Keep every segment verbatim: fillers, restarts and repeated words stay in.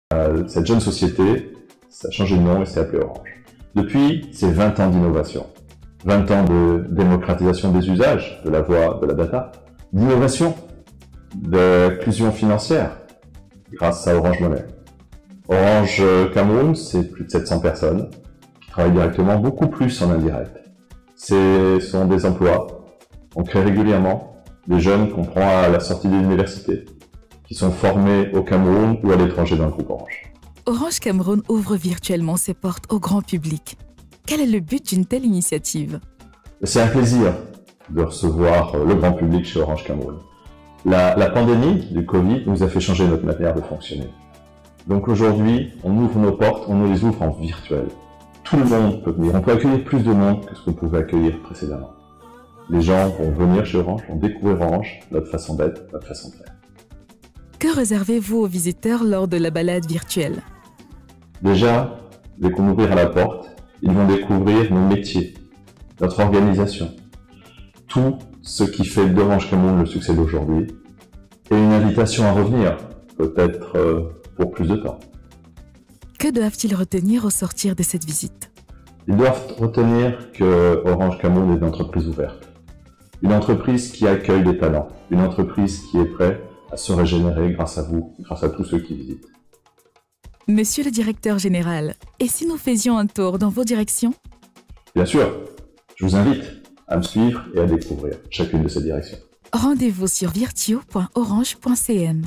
Euh, cette jeune société, ça a changé de nom et s'est appelé Orange. Depuis, c'est vingt ans d'innovation, vingt ans de démocratisation des usages, de la voix, de la data, d'innovation, d'inclusion financière, grâce à Orange Money. Orange Cameroun, c'est plus de sept cents personnes qui travaillent directement, beaucoup plus en indirect. Ce sont des emplois, on crée régulièrement des jeunes qu'on prend à la sortie de l'université, qui sont formés au Cameroun ou à l'étranger dans le groupe Orange. Orange Cameroun ouvre virtuellement ses portes au grand public. Quel est le but d'une telle initiative? C'est un plaisir de recevoir le grand public chez Orange Cameroun. La, la pandémie du Covid nous a fait changer notre manière de fonctionner. Donc aujourd'hui, on ouvre nos portes, on nous les ouvre en virtuel. Tout le monde peut venir, on peut accueillir plus de monde que ce qu'on pouvait accueillir précédemment. Les gens vont venir chez Orange, vont découvrir Orange, notre façon d'être, notre façon de faire. Que réservez-vous aux visiteurs lors de la balade virtuelle? Déjà, dès qu'on ouvrir à la porte, ils vont découvrir nos métiers, notre organisation, tout ce qui fait d'Orange Cameroun le succès d'aujourd'hui, et une invitation à revenir, peut-être euh, pour plus de temps. Que doivent-ils retenir au sortir de cette visite? Ils doivent retenir que Orange Cameroun est une entreprise ouverte, une entreprise qui accueille des talents, une entreprise qui est prête à se régénérer grâce à vous, grâce à tous ceux qui visitent. Monsieur le directeur général, et si nous faisions un tour dans vos directions? Bien sûr, je vous invite à me suivre et à découvrir chacune de ces directions. Rendez-vous sur virtio point orange point c m.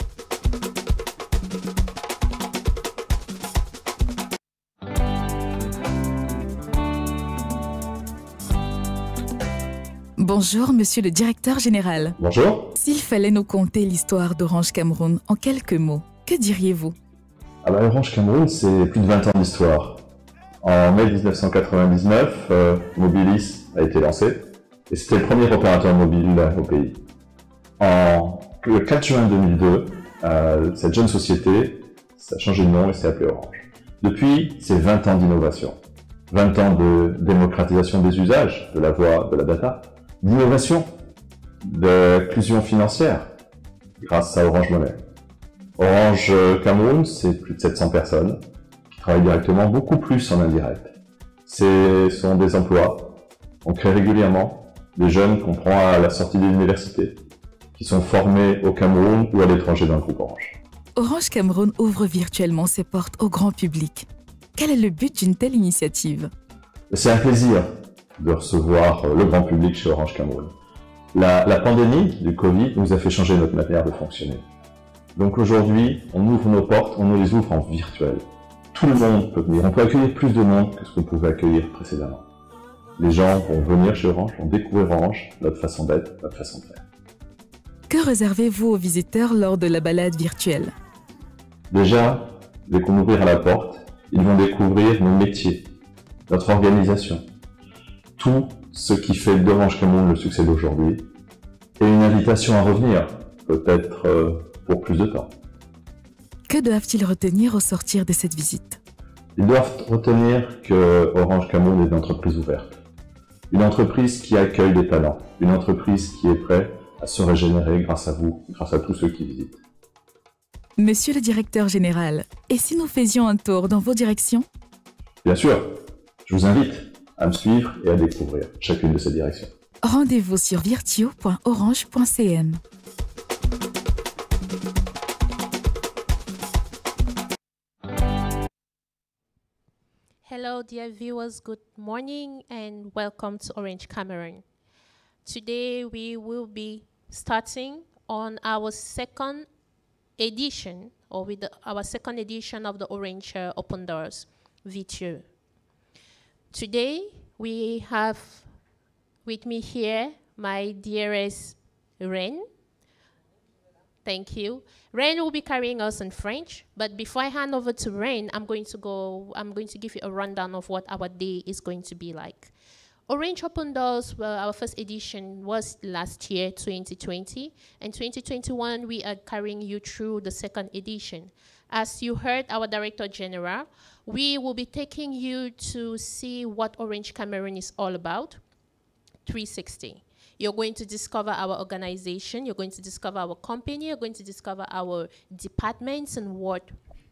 Bonjour, monsieur le directeur général. Bonjour. S'il fallait nous conter l'histoire d'Orange Cameroun en quelques mots, que diriez-vous? Ah bah, Orange Cameroun, c'est plus de vingt ans d'histoire. En mai mille neuf cent quatre-vingt-dix-neuf, euh, Mobilis a été lancé, et c'était le premier opérateur mobile au pays. En, le quatre juin deux mille deux, euh, cette jeune société, ça a changé de nom et s'est appelé Orange. Depuis, c'est vingt ans d'innovation, vingt ans de démocratisation des usages, de la voix, de la data, d'innovation, d'inclusion financière, grâce à Orange Money. Orange Cameroun, c'est plus de sept cents personnes qui travaillent directement, beaucoup plus en indirect. Ce sont des emplois, on crée régulièrement des jeunes qu'on prend à la sortie de l'université, qui sont formés au Cameroun ou à l'étranger dans le groupe Orange. Orange Cameroun ouvre virtuellement ses portes au grand public. Quel est le but d'une telle initiative? C'est un plaisir de recevoir le grand public chez Orange Cameroun. La, la pandémie du Covid nous a fait changer notre manière de fonctionner. Donc aujourd'hui, on ouvre nos portes, on nous les ouvre en virtuel. Tout le monde peut venir, on peut accueillir plus de monde que ce qu'on pouvait accueillir précédemment. Les gens vont venir chez Orange, vont découvrir Orange, notre façon d'être, notre façon de faire. Que réservez-vous aux visiteurs lors de la balade virtuelle? Déjà, dès qu'on ouvrir à la porte, ils vont découvrir nos métiers, notre organisation, tout ce qui fait d'Orange Cameroun le succès d'aujourd'hui, et une invitation à revenir, peut-être euh, pour plus de temps. Que doivent-ils retenir au sortir de cette visite? Ils doivent retenir que Orange Cameroun est une entreprise ouverte, une entreprise qui accueille des talents, une entreprise qui est prête à se régénérer grâce à vous, grâce à tous ceux qui visitent. Monsieur le directeur général, et si nous faisions un tour dans vos directions? Bien sûr, je vous invite à me suivre et à découvrir chacune de ces directions. Rendez-vous sur virtio point orange point c m. Hello, dear viewers. Good morning and welcome to Orange Cameroun. Today we will be starting on our second edition, or with the, our second edition of the Orange uh, Open Doors Virtual. Today we have with me here my dearest Ren. Thank you. Ren will be carrying us in French, but before I hand over to Ren, I'm going to go, I'm going to give you a rundown of what our day is going to be like. Orange Open Doors, well, our first edition was last year, twenty twenty, and twenty twenty-one, we are carrying you through the second edition. As you heard our Director General, we will be taking you to see what Orange Cameroun is all about, three sixty. You're going to discover our organization, you're going to discover our company, you're going to discover our departments and what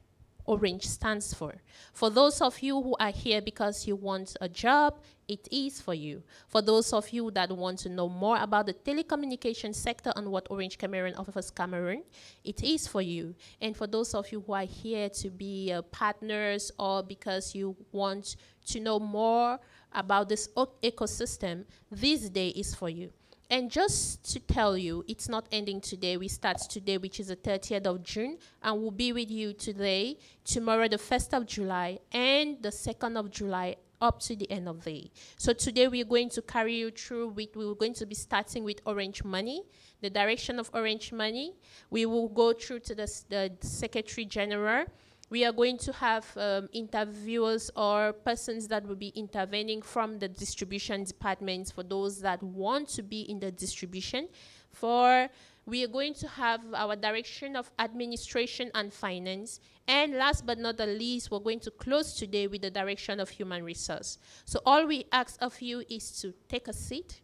Orange stands for. For those of you who are here because you want a job, it is for you. For those of you that want to know more about the telecommunication sector and what Orange Cameroon offers Cameroon, it is for you. And for those of you who are here to be uh, partners or because you want to know more about this ecosystem, this day is for you. And just to tell you, it's not ending today. We start today, which is the thirtieth of June, and we'll be with you today, tomorrow, the first of July, and the second of July, up to the end of the day. So today we're going to carry you through with, we're going to be starting with Orange Money, the direction of Orange Money. We will go through to the, the Secretary General. We are going to have um, interviewers or persons that will be intervening from the distribution departments for those that want to be in the distribution. For we are going to have our direction of administration and finance. And last but not the least, we're going to close today with the direction of human resource. So all we ask of you is to take a seat,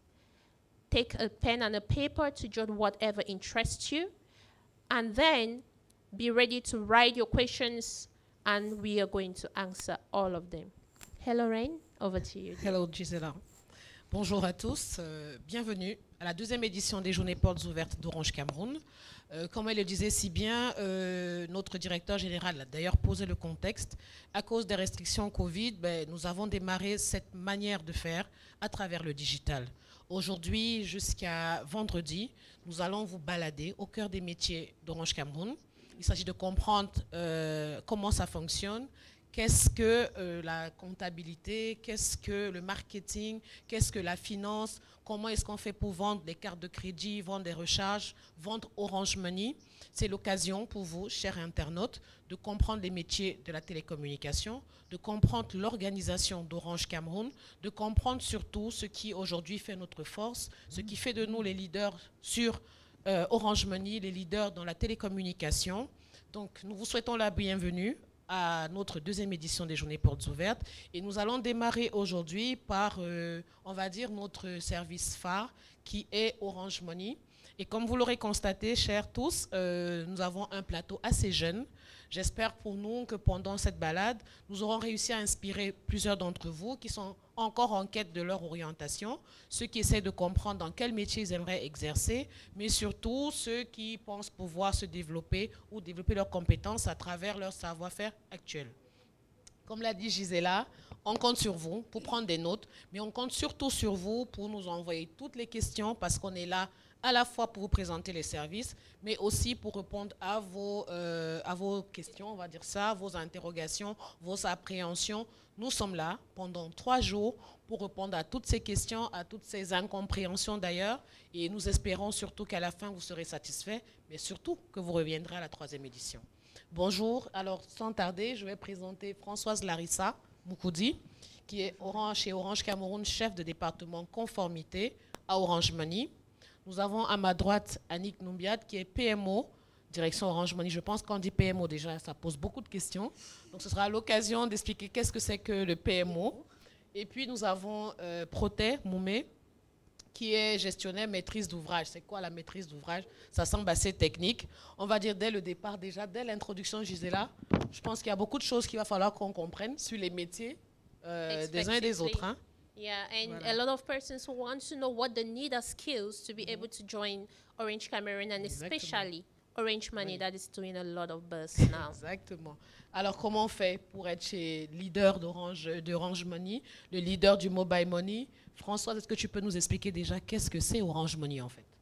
take a pen and a paper to jot whatever interests you, and then be ready to write your questions, and we are going to answer all of them. Hello, Rain, over to you. Hello, Gisela. Bonjour à tous, euh, bienvenue à la deuxième édition des Journées Portes Ouvertes d'Orange Cameroun. Euh, comme elle le disait si bien, euh, notre directeur général a d'ailleurs posé le contexte. À cause des restrictions Covid, ben, nous avons démarré cette manière de faire à travers le digital. Aujourd'hui, jusqu'à vendredi, nous allons vous balader au cœur des métiers d'Orange Cameroun. Il s'agit de comprendre euh, comment ça fonctionne, qu'est-ce que euh, la comptabilité, qu'est-ce que le marketing, qu'est-ce que la finance, comment est-ce qu'on fait pour vendre des cartes de crédit, vendre des recharges, vendre Orange Money. C'est l'occasion pour vous, chers internautes, de comprendre les métiers de la télécommunication, de comprendre l'organisation d'Orange Cameroun, de comprendre surtout ce qui aujourd'hui fait notre force, ce qui fait de nous les leaders sur Euh, Orange Money, les leaders dans la télécommunication. Donc, nous vous souhaitons la bienvenue à notre deuxième édition des Journées Portes Ouvertes. Et nous allons démarrer aujourd'hui par, euh, on va dire, notre service phare qui est Orange Money. Et comme vous l'aurez constaté, chers tous, euh, nous avons un plateau assez jeune. J'espère pour nous que pendant cette balade, nous aurons réussi à inspirer plusieurs d'entre vous qui sont encore en quête de leur orientation, ceux qui essaient de comprendre dans quel métier ils aimeraient exercer, mais surtout ceux qui pensent pouvoir se développer ou développer leurs compétences à travers leur savoir-faire actuel. Comme l'a dit Gisela, on compte sur vous pour prendre des notes, mais on compte surtout sur vous pour nous envoyer toutes les questions parce qu'on est là à la fois pour vous présenter les services, mais aussi pour répondre à vos, euh, à vos questions, on va dire ça, vos interrogations, vos appréhensions. Nous sommes là pendant trois jours pour répondre à toutes ces questions, à toutes ces incompréhensions d'ailleurs, et nous espérons surtout qu'à la fin vous serez satisfaits, mais surtout que vous reviendrez à la troisième édition. Bonjour, alors sans tarder, je vais présenter Françoise Larissa Moukoudi, qui est Orange, chez Orange Cameroun, chef de département conformité à Orange Money. Nous avons à ma droite Annick Noumbiat, qui est P M O, direction Orange Money. Je pense qu'on dit P M O déjà, ça pose beaucoup de questions. Donc ce sera l'occasion d'expliquer qu'est-ce que c'est que le P M O. Et puis nous avons euh, Protet Moumé, qui est gestionnaire maîtrise d'ouvrage. C'est quoi la maîtrise d'ouvrage? Ça semble assez technique. On va dire dès le départ déjà, dès l'introduction, Gisela, je pense qu'il y a beaucoup de choses qu'il va falloir qu'on comprenne sur les métiers euh, des uns et des autres. Hein. Yeah, and Voilà. a lot of persons who want to know what they need as skills to be able to join Orange Cameroon, and Exactement. especially Orange Money, Oui. that is doing a lot of buzz now. Exactement. Alors, comment on fait pour être chez leader d'Orange, d'Orange Money, le leader du Mobile Money? Françoise, est-ce que tu peux nous expliquer déjà qu'est-ce que c'est Orange Money en fait?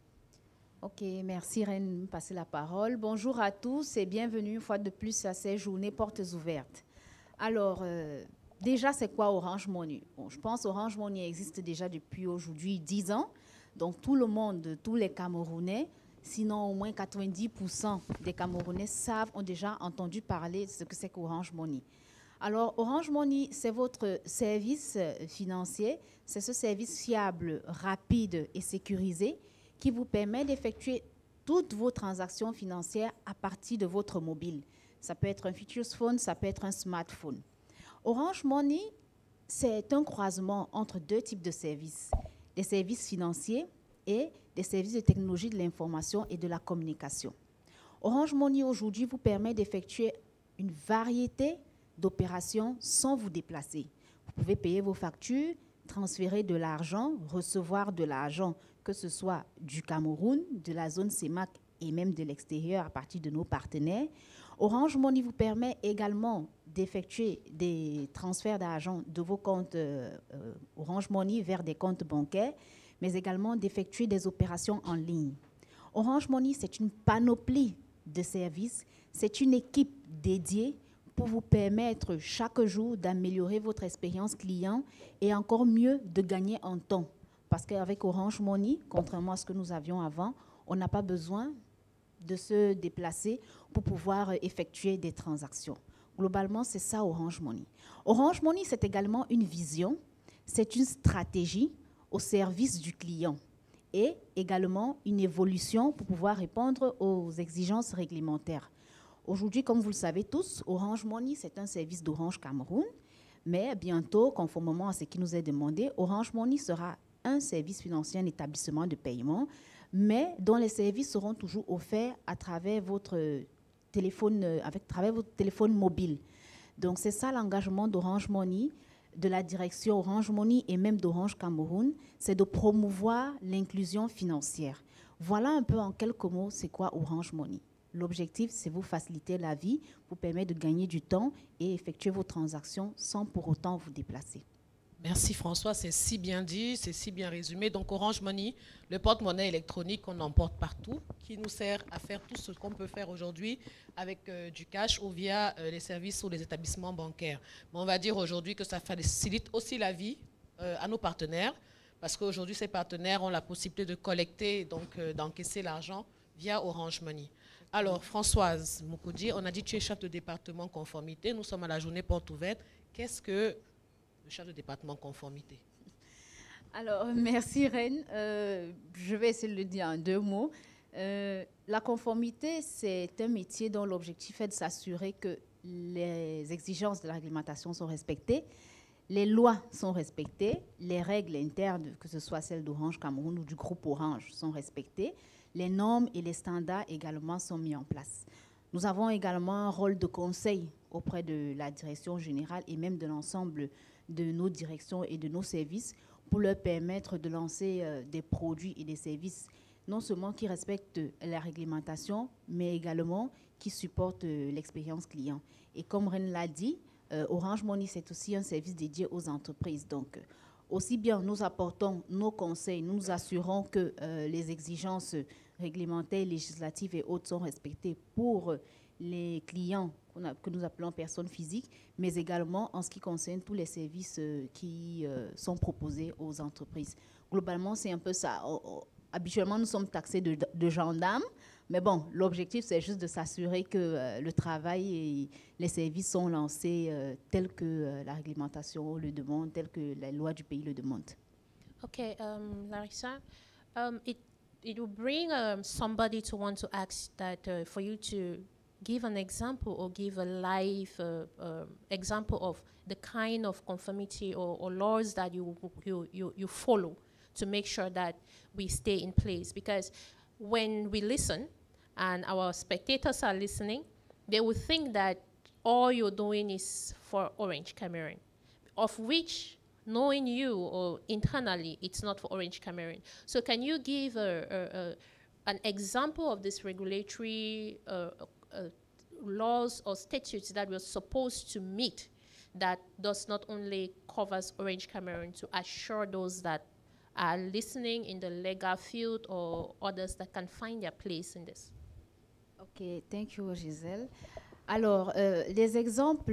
Ok, merci Reine de me passer la parole. Bonjour à tous et bienvenue une fois de plus à ces journées portes ouvertes. Alors, euh, déjà, c'est quoi Orange Money? Bon, je pense Orange Money existe déjà depuis aujourd'hui dix ans. Donc, tout le monde, tous les Camerounais, sinon au moins quatre-vingt-dix pour cent des Camerounais savent, ont déjà entendu parler de ce que c'est qu'Orange Money. Alors, Orange Money, c'est votre service financier. C'est ce service fiable, rapide et sécurisé qui vous permet d'effectuer toutes vos transactions financières à partir de votre mobile. Ça peut être un features phone, ça peut être un smartphone. Orange Money, c'est un croisement entre deux types de services, des services financiers et des services de technologie de l'information et de la communication. Orange Money aujourd'hui vous permet d'effectuer une variété d'opérations sans vous déplacer. Vous pouvez payer vos factures, transférer de l'argent, recevoir de l'argent, que ce soit du Cameroun, de la zone C E M A C et même de l'extérieur à partir de nos partenaires. Orange Money vous permet également d'effectuer des transferts d'argent de vos comptes euh, euh, Orange Money vers des comptes bancaires, mais également d'effectuer des opérations en ligne. Orange Money, c'est une panoplie de services, c'est une équipe dédiée pour vous permettre chaque jour d'améliorer votre expérience client et encore mieux de gagner en temps. Parce qu'avec Orange Money, contrairement à ce que nous avions avant, on n'a pas besoin de se déplacer pour pouvoir effectuer des transactions. Globalement, c'est ça Orange Money. Orange Money, c'est également une vision, c'est une stratégie au service du client et également une évolution pour pouvoir répondre aux exigences réglementaires. Aujourd'hui, comme vous le savez tous, Orange Money, c'est un service d'Orange Cameroun, mais bientôt, conformément à ce qui nous est demandé, Orange Money sera un service financier, un établissement de paiement, mais dont les services seront toujours offerts à travers votre téléphone, avec, à travers votre téléphone mobile. Donc, c'est ça l'engagement d'Orange Money, de la direction Orange Money et même d'Orange Cameroun, c'est de promouvoir l'inclusion financière. Voilà un peu en quelques mots c'est quoi Orange Money. L'objectif, c'est vous faciliter la vie, vous permettre de gagner du temps et effectuer vos transactions sans pour autant vous déplacer. Merci François, c'est si bien dit, c'est si bien résumé. Donc Orange Money, le porte-monnaie électronique qu'on emporte partout, qui nous sert à faire tout ce qu'on peut faire aujourd'hui avec euh, du cash ou via euh, les services ou les établissements bancaires. Mais on va dire aujourd'hui que ça facilite aussi la vie euh, à nos partenaires, parce qu'aujourd'hui ces partenaires ont la possibilité de collecter, donc euh, d'encaisser l'argent via Orange Money. Alors Françoise Moukoudi, on a dit que tu es chef de département conformité, nous sommes à la journée porte ouverte. Qu'est-ce que le chef de département conformité? Alors, merci Reine. Euh, je vais essayer de le dire en deux mots. Euh, la conformité, c'est un métier dont l'objectif est de s'assurer que les exigences de la réglementation sont respectées, les lois sont respectées, les règles internes, que ce soit celles d'Orange Cameroun ou du groupe Orange, sont respectées, les normes et les standards également sont mis en place. Nous avons également un rôle de conseil auprès de la direction générale et même de l'ensemble de nos directions et de nos services pour leur permettre de lancer euh, des produits et des services non seulement qui respectent la réglementation, mais également qui supportent euh, l'expérience client. Et comme Ren l'a dit, euh, Orange Money, c'est aussi un service dédié aux entreprises. Donc, euh, aussi bien nous apportons nos conseils, nous nous assurons que euh, les exigences réglementaires, législatives et autres sont respectées pour euh, les clients a, que nous appelons personnes physiques, mais également en ce qui concerne tous les services euh, qui euh, sont proposés aux entreprises. Globalement, c'est un peu ça. Oh, oh, habituellement, nous sommes taxés de, de gendarmes, mais bon, l'objectif, c'est juste de s'assurer que euh, le travail et les services sont lancés euh, tels que euh, la réglementation le demande, tels que la loi du pays le demande. Okay, um, Larissa, um, it, it will bring um, somebody to want to ask that uh, for you to give an example or give a live uh, uh, example of the kind of conformity or, or laws that you, you, you, you follow to make sure that we stay in place. Because when we listen and our spectators are listening, they will think that all you're doing is for Orange Cameroon, of which, knowing you or internally, it's not for Orange Cameroon. So can you give a, a, a, an example of this regulatory uh, Uh, laws or statutes that we're supposed to meet that does not only covers Orange Cameroon to assure those that are listening in the legal field or others that can find their place in this? Okay, thank you, Gisèle. Alors, euh, les exemples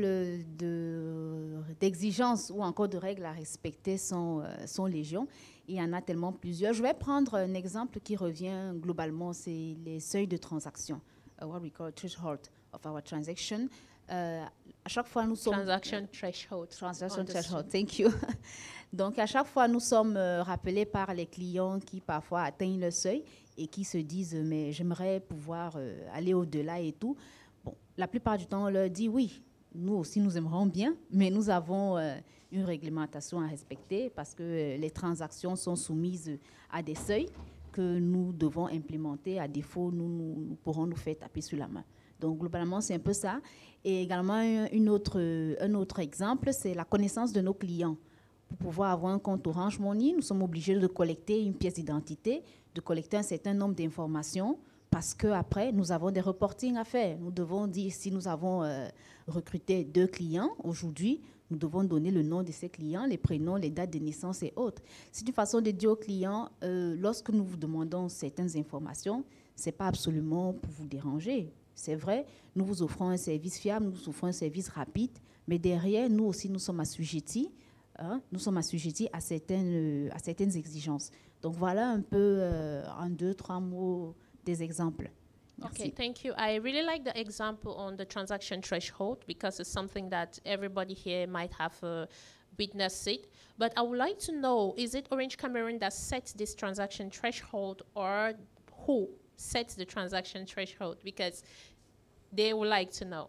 de, d'exigences ou encore de règles à respecter sont, euh, sont légion. Il y en a tellement plusieurs. Je vais prendre un exemple qui revient globalement, c'est les seuils de transaction. Uh, what we call threshold of our transaction. Uh, à chaque fois, nous sommes... Transaction threshold. Transaction threshold, thank you. Donc, à chaque fois, nous sommes euh, rappelés par les clients qui parfois atteignent le seuil et qui se disent « mais j'aimerais pouvoir euh, aller au-delà et tout ». Bon, la plupart du temps, on leur dit « oui, nous aussi, nous aimerons bien, mais nous avons euh, une réglementation à respecter parce que euh, les transactions sont soumises à des seuils que nous devons implémenter. À défaut, nous, nous, nous pourrons nous faire taper sur la main. » Donc, globalement, c'est un peu ça. Et également, une autre, un autre exemple, c'est la connaissance de nos clients. Pour pouvoir avoir un compte Orange Money, nous sommes obligés de collecter une pièce d'identité, de collecter un certain nombre d'informations, parce qu'après, nous avons des reportings à faire. Nous devons dire si nous avons euh, recruté deux clients aujourd'hui, nous devons donner le nom de ces clients, les prénoms, les dates de naissance et autres. C'est une façon de dire aux clients, euh, lorsque nous vous demandons certaines informations, ce n'est pas absolument pour vous déranger. C'est vrai, nous vous offrons un service fiable, nous vous offrons un service rapide, mais derrière, nous aussi, nous sommes assujettis, hein, nous sommes assujettis à certaines, à certaines exigences. Donc voilà un peu, euh, en deux, trois mots, des exemples. Merci. Okay, thank you. I really like the example on the transaction threshold because it's something that everybody here might have uh, witnessed it. But I would like to know, is it Orange Cameroon that sets this transaction threshold or who sets the transaction threshold? Because they would like to know.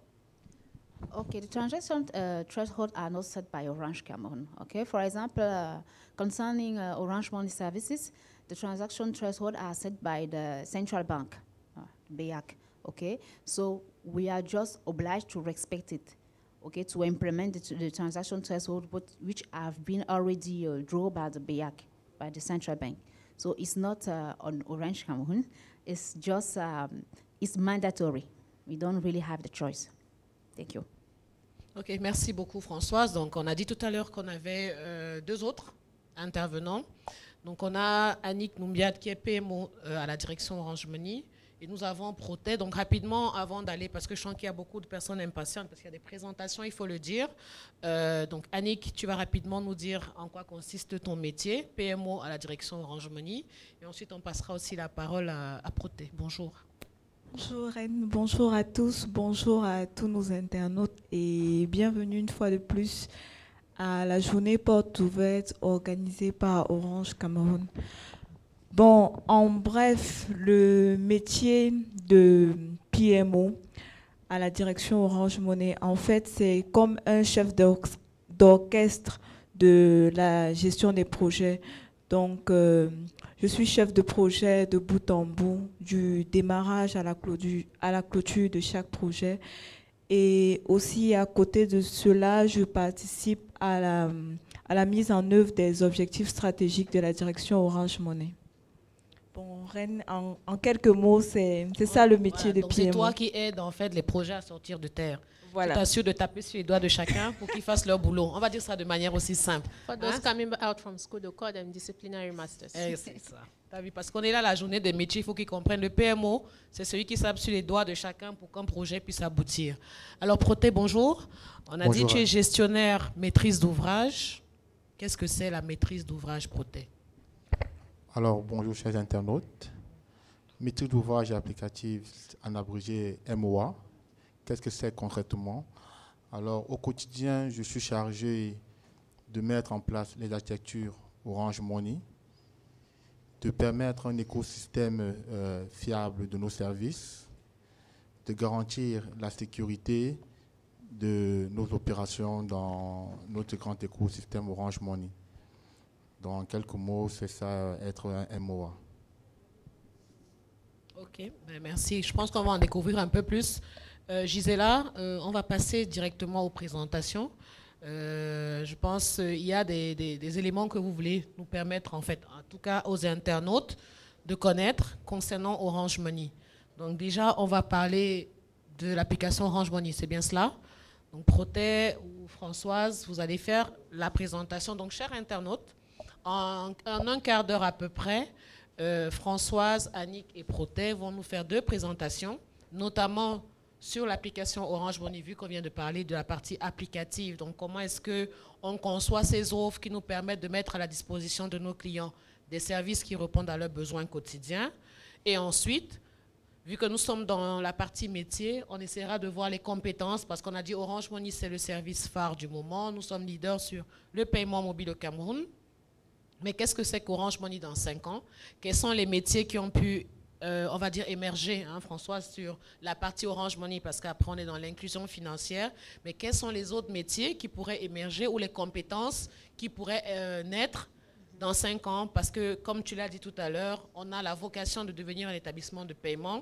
Okay, the transaction uh, threshold are not set by Orange Cameroon. Okay, for example, uh, concerning uh, Orange Money services, the transaction threshold are set by the central bank, uh, B I A C. Okay, so we are just obliged to respect it. Okay, to implement the, the transaction threshold, but which have been already uh, drawn by the B I A C, by the central bank. So it's not uh, on Orange Cameroon. It's just um, it's mandatory. We don't really have the choice. Thank you. Ok, merci beaucoup Françoise. Donc on a dit tout à l'heure qu'on avait euh, deux autres intervenants. Donc on a Annick Noumbiat qui est P M O euh, à la direction Orange Money. Et nous avons Protet. Donc rapidement, avant d'aller, parce que je sens qu'il y a beaucoup de personnes impatientes, parce qu'il y a des présentations, il faut le dire. Euh, donc Annick, tu vas rapidement nous dire en quoi consiste ton métier, P M O à la direction Orange Money. Et ensuite, on passera aussi la parole à, à Protet. Bonjour. Bonjour Reine, bonjour à tous, bonjour à tous nos internautes et bienvenue une fois de plus à la journée porte ouverte organisée par Orange Cameroun. Bon, en bref, le métier de P M O à la direction Orange Money, en fait, c'est comme un chef d'orchestre de la gestion des projets. Donc, euh, je suis chef de projet de bout en bout, du démarrage à la clôture, à la clôture de chaque projet. Et aussi, à côté de cela, je participe à la, à la mise en œuvre des objectifs stratégiques de la direction Orange Money. Bon, Reine, en, en quelques mots, c'est ça le métier voilà, de P M O. C'est toi qui aides en fait les projets à sortir de terre. Voilà. Tu t'assures de taper sur les doigts de chacun pour qu'ils fassent leur boulot. On va dire ça de manière aussi simple. For those hein? coming out from school, they call them disciplinary masters. Eh, c'est ça. T'as vu, parce qu'on est là la journée des métiers, il faut qu'ils comprennent. Le P M O, c'est celui qui tape sur les doigts de chacun pour qu'un projet puisse aboutir. Alors, Protet, bonjour. On a bonjour. dit que tu es gestionnaire maîtrise d'ouvrage. Qu'est-ce que c'est la maîtrise d'ouvrage, Protet? Alors, bonjour, chers internautes. Maîtrise d'ouvrage applicative, en abrégé M O A. Qu'est-ce que c'est concrètement? Alors, au quotidien, je suis chargé de mettre en place les architectures Orange Money, de permettre un écosystème euh, fiable de nos services, de garantir la sécurité de nos opérations dans notre grand écosystème Orange Money. Donc, en quelques mots, c'est ça, être un M O A. Ok, ben merci. Je pense qu'on va en découvrir un peu plus. Euh, Gisela, euh, on va passer directement aux présentations. Euh, je pense qu'il y a des, des, des éléments que vous voulez nous permettre, en fait, en tout cas aux internautes, de connaître concernant Orange Money. Donc déjà, on va parler de l'application Orange Money, c'est bien cela? Donc Protet ou Françoise, vous allez faire la présentation. Donc, chers internautes, en, en un quart d'heure à peu près, euh, Françoise, Annick et Protet vont nous faire deux présentations, notamment sur l'application Orange Money, vu qu'on vient de parler de la partie applicative. Donc, comment est-ce qu'on conçoit ces offres qui nous permettent de mettre à la disposition de nos clients des services qui répondent à leurs besoins quotidiens. Et ensuite, vu que nous sommes dans la partie métier, on essaiera de voir les compétences, parce qu'on a dit Orange Money, c'est le service phare du moment. Nous sommes leaders sur le paiement mobile au Cameroun. Mais qu'est-ce que c'est qu'Orange Money dans cinq ans? Quels sont les métiers qui ont pu Euh, on va dire émerger, hein, François, sur la partie Orange Money, parce qu'après on est dans l'inclusion financière, mais quels sont les autres métiers qui pourraient émerger ou les compétences qui pourraient euh, naître dans cinq ans? Parce que, comme tu l'as dit tout à l'heure, on a la vocation de devenir un établissement de paiement.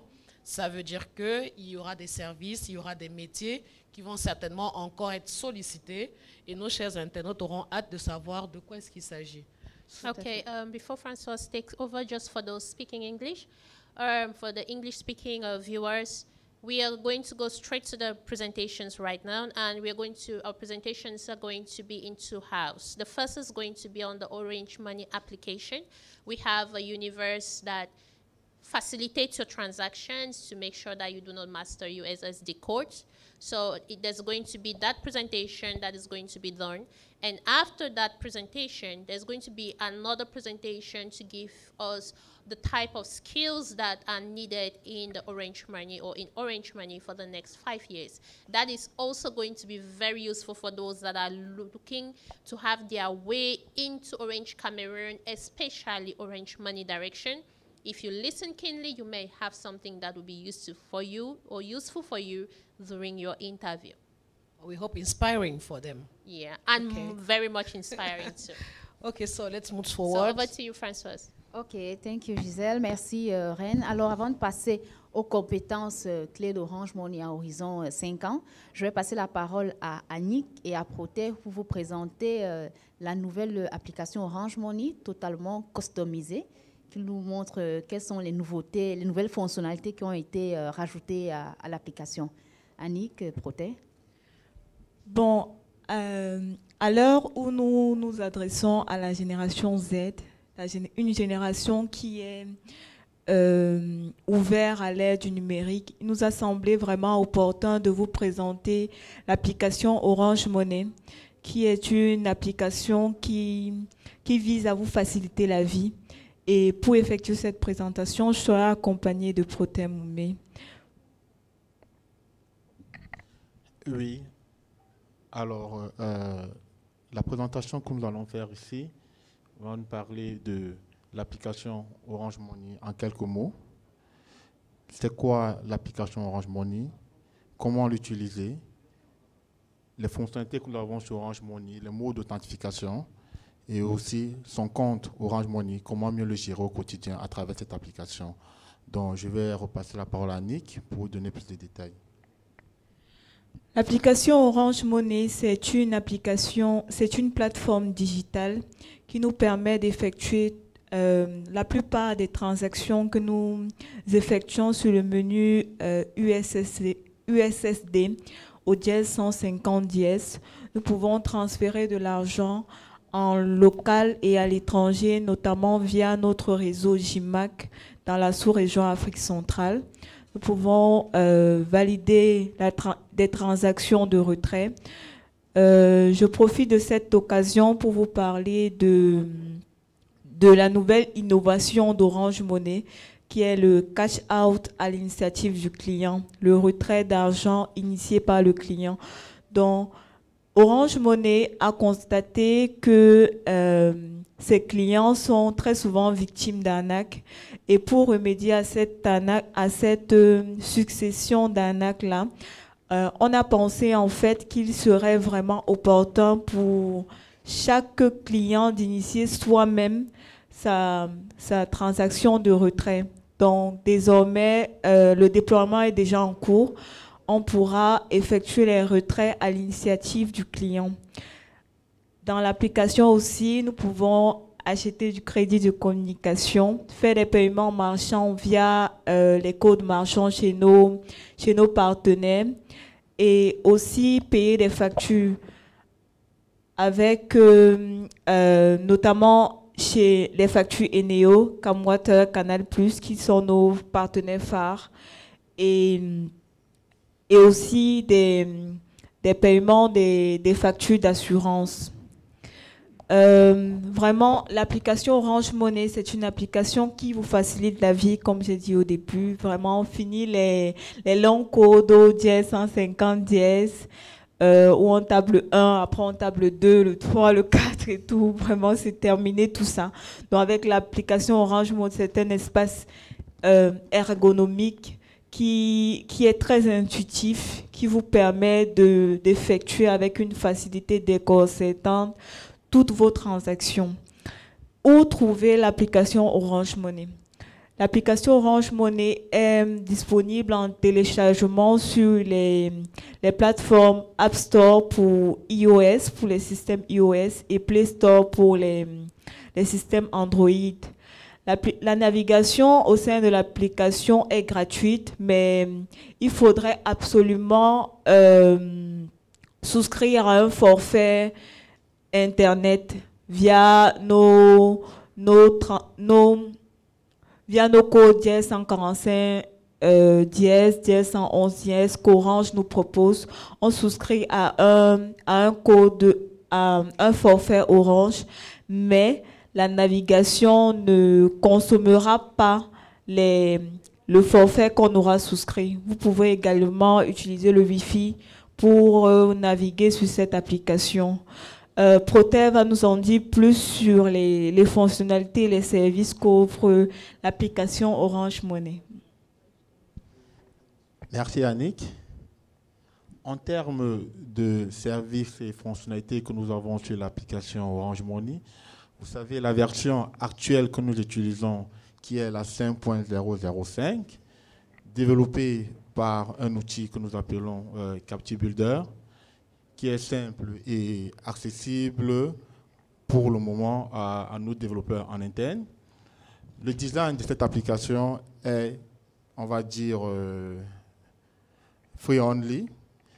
Ça veut dire qu'il y aura des services, il y aura des métiers qui vont certainement encore être sollicités et nos chers internautes auront hâte de savoir de quoi est-ce qu'il s'agit. Okay, um, before Francois takes over, just for those speaking English, um, for the English-speaking uh, viewers, we are going to go straight to the presentations right now, and we are going to, our presentations are going to be in two halves. The first is going to be on the Orange Money application. We have a universe that facilitates your transactions to make sure that you do not master U S S D codes. So it, there's going to be that presentation that is going to be done. And after that presentation, there's going to be another presentation to give us the type of skills that are needed in the Orange Money or in Orange Money for the next five years. That is also going to be very useful for those that are looking to have their way into Orange Cameroon, especially Orange Money direction. If you listen keenly, you may have something that will be useful for you or useful for you during your interview. We hope inspiring for them. Yeah, and Okay. very much inspiring too. Okay, so let's move So forward. over to you, Françoise. Ok, thank you Gisèle, merci euh, Reine. Alors avant de passer aux compétences euh, clés d'Orange Money à horizon euh, cinq ans, je vais passer la parole à Annick et à Protet pour vous présenter euh, la nouvelle euh, application Orange Money totalement customisée qui nous montre euh, quelles sont les nouveautés, les nouvelles fonctionnalités qui ont été euh, rajoutées à, à l'application. Annick, euh, Protet. Bon, euh, à l'heure où nous nous adressons à la génération Z, la gén- une génération qui est euh, ouverte à l'ère du numérique, il nous a semblé vraiment opportun de vous présenter l'application Orange Money, qui est une application qui, qui vise à vous faciliter la vie. Et pour effectuer cette présentation, je serai accompagnée de Protet Moumé. Oui. Alors, euh, la présentation que nous allons faire ici va nous parler de l'application Orange Money en quelques mots. C'est quoi l'application Orange Money? Comment l'utiliser? Les fonctionnalités que nous avons sur Orange Money, les modes d'authentification et aussi son compte Orange Money, comment mieux le gérer au quotidien à travers cette application. Donc, je vais repasser la parole à Nick pour vous donner plus de détails. L'application Orange Money, c'est une application, c'est une plateforme digitale qui nous permet d'effectuer euh, la plupart des transactions que nous effectuons sur le menu euh, U S S D, U S S D au dièse cent cinquante dièse. Nous pouvons transférer de l'argent en local et à l'étranger, notamment via notre réseau J M A C dans la sous-région Afrique centrale. Nous pouvons euh, valider la tra des transactions de retrait. Euh, je profite de cette occasion pour vous parler de, de la nouvelle innovation d'Orange Money, qui est le cash out à l'initiative du client, le retrait d'argent initié par le client. Donc, Orange Money a constaté que euh, ses clients sont très souvent victimes d'arnaques. Et pour remédier à cette, arnaque, à cette euh, succession d'arnaques-là, euh, on a pensé en fait qu'il serait vraiment opportun pour chaque client d'initier soi-même sa, sa transaction de retrait. Donc désormais, euh, le déploiement est déjà en cours. On pourra effectuer les retraits à l'initiative du client. Dans l'application aussi, nous pouvons acheter du crédit de communication, faire des paiements marchands via euh, les codes marchands chez nos, chez nos partenaires et aussi payer des factures avec euh, euh, notamment chez les factures Eneo, Camwater, Canal plus, qui sont nos partenaires phares et, et aussi des, des paiements des, des factures d'assurance. Euh, vraiment, l'application Orange Money, c'est une application qui vous facilite la vie, comme j'ai dit au début. Vraiment, on finit les, les longs codes au dièse cent cinquante dièse, euh, ou en table un, après en table deux, le trois, le quatre et tout. Vraiment, c'est terminé tout ça. Donc, avec l'application Orange Money, c'est un espace euh, ergonomique qui, qui est très intuitif, qui vous permet de, d'effectuer avec une facilité déconcertante toutes vos transactions. Où trouver l'application Orange Money? L'application Orange Money est disponible en téléchargement sur les, les plateformes App Store pour iOS, pour les systèmes iOS, et Play Store pour les, les systèmes Android. La, la navigation au sein de l'application est gratuite, mais il faudrait absolument euh, souscrire à un forfait Internet via nos, nos, nos via nos codes dièse cent quarante-cinq, euh, dièse, dièse cent onze, dièse qu'Orange nous propose. On souscrit à un, à un code, à un forfait Orange, mais la navigation ne consommera pas les, le forfait qu'on aura souscrit. Vous pouvez également utiliser le Wi-Fi pour euh, naviguer sur cette application. Euh, Protet va nous en dire plus sur les, les fonctionnalités et les services qu'offre l'application Orange Money. Merci Annick. En termes de services et fonctionnalités que nous avons sur l'application Orange Money, vous savez, la version actuelle que nous utilisons, qui est la cinq point zéro zéro cinq, développée par un outil que nous appelons euh, CaptiBuilder, qui est simple et accessible pour le moment à, à nos développeurs en interne. Le design de cette application est, on va dire, euh, free-only.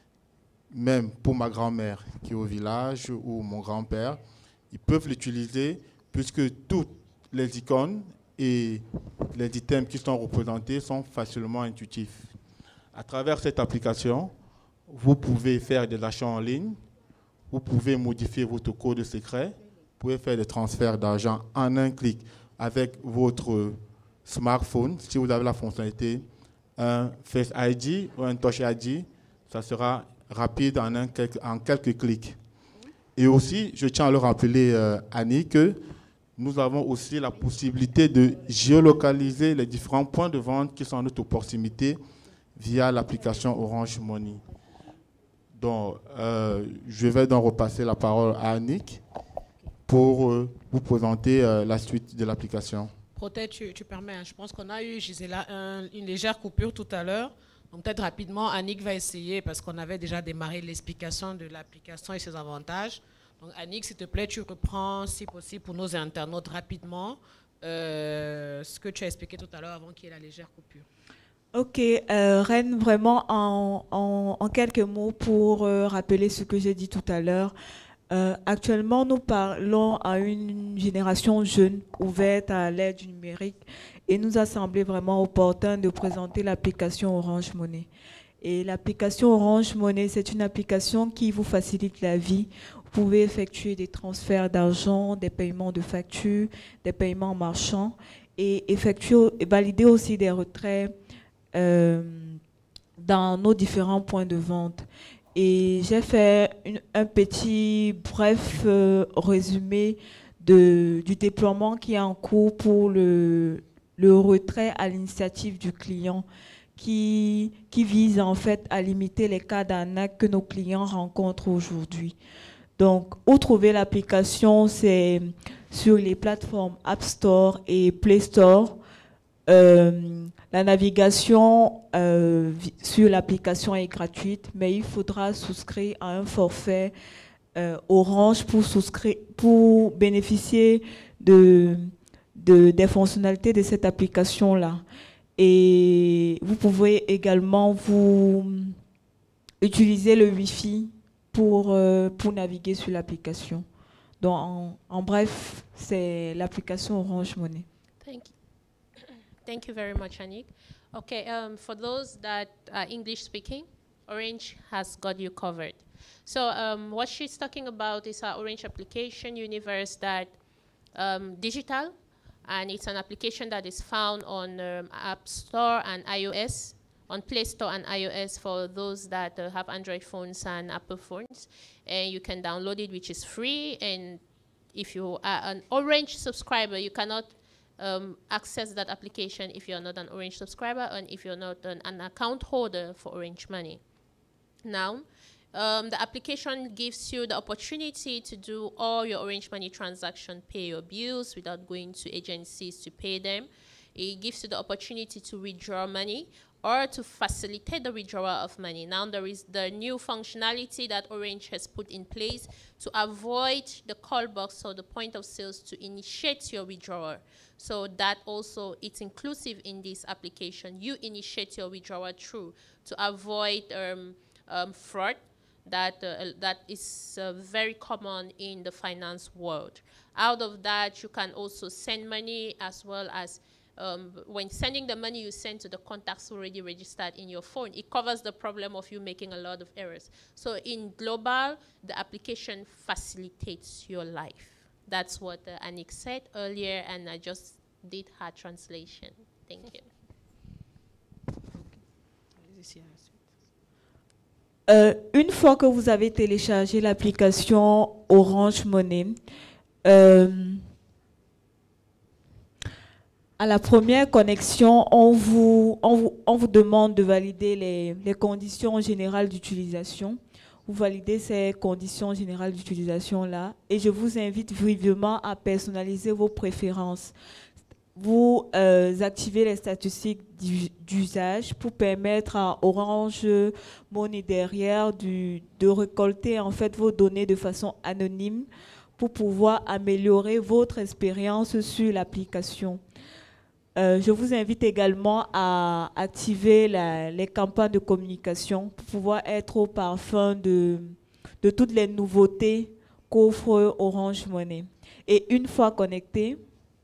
Même pour ma grand-mère qui est au village ou mon grand-père, ils peuvent l'utiliser puisque toutes les icônes et les items qui sont représentés sont facilement intuitifs. À travers cette application, vous pouvez faire des achats en ligne, vous pouvez modifier votre code secret, vous pouvez faire des transferts d'argent en un clic avec votre smartphone. Si vous avez la fonctionnalité un Face I D ou un Touch I D, ça sera rapide en, un, en quelques clics. Et aussi, je tiens à le rappeler, euh, Annie, que nous avons aussi la possibilité de géolocaliser les différents points de vente qui sont à notre proximité via l'application Orange Money. Donc, euh, je vais donc repasser la parole à Annick pour euh, vous présenter euh, la suite de l'application. Protet, tu, tu permets, hein, je pense qu'on a eu, Gisela, un, une légère coupure tout à l'heure. Donc peut-être rapidement, Annick va essayer, parce qu'on avait déjà démarré l'explication de l'application et ses avantages. Donc Annick, s'il te plaît, tu reprends, si possible, pour nos internautes rapidement, euh, ce que tu as expliqué tout à l'heure avant qu'il y ait la légère coupure. Ok, euh, Reine, vraiment en, en, en quelques mots pour euh, rappeler ce que j'ai dit tout à l'heure. Euh, actuellement, nous parlons à une génération jeune, ouverte à l'ère du numérique, et nous a semblé vraiment opportun de présenter l'application Orange Money. Et l'application Orange Money, c'est une application qui vous facilite la vie. Vous pouvez effectuer des transferts d'argent, des paiements de factures, des paiements marchands, et effectuer et valider aussi des retraits Euh, dans nos différents points de vente. Et j'ai fait une, un petit bref euh, résumé de, du déploiement qui est en cours pour le, le retrait à l'initiative du client qui, qui vise en fait à limiter les cas d'arnaque que nos clients rencontrent aujourd'hui. Donc, où trouver l'application, c'est sur les plateformes App Store et Play Store. Euh, la navigation euh, sur l'application est gratuite, mais il faudra souscrire à un forfait euh, Orange pour, souscrire, pour bénéficier de, de, des fonctionnalités de cette application-là. Et vous pouvez également vous utiliser le Wi-Fi pour, euh, pour naviguer sur l'application. Donc, en, en bref, c'est l'application Orange Money. Thank you. Thank you very much, Annick. Okay, um, for those that are English speaking, Orange has got you covered. So um, what she's talking about is our Orange application universe that um, digital, and it's an application that is found on um, App Store and iOS, on Play Store and iOS for those that uh, have Android phones and Apple phones. And you can download it, which is free. And if you are an Orange subscriber, you cannot Um, access that application if you're not an Orange subscriber and if you're not an, an account holder for Orange Money. Now, um, the application gives you the opportunity to do all your Orange Money transaction, pay your bills without going to agencies to pay them. It gives you the opportunity to withdraw money or to facilitate the withdrawal of money. Now there is the new functionality that Orange has put in place to avoid the call box or the point of sales to initiate your withdrawal. So that also, it's inclusive in this application. You initiate your withdrawal through to avoid um, um, fraud that, uh, that is uh, very common in the finance world. Out of that, you can also send money as well as Um, when sending the money you send to the contacts already registered in your phone, it covers the problem of you making a lot of errors. So in global, the application facilitates your life. That's what uh, Annick said earlier, and I just did her translation. Thank you. Euh, une fois que vous avez téléchargé l'application Orange Money, euh, à la première connexion, on vous, on vous, on vous demande de valider les, les conditions générales d'utilisation. Vous validez ces conditions générales d'utilisation-là et je vous invite vivement à personnaliser vos préférences. Vous euh, activez les statistiques d'usage pour permettre à Orange Money derrière du, de récolter en fait vos données de façon anonyme pour pouvoir améliorer votre expérience sur l'application. Euh, je vous invite également à activer la, les campagnes de communication pour pouvoir être au parfum de, de toutes les nouveautés qu'offre Orange Money. Et une fois connecté...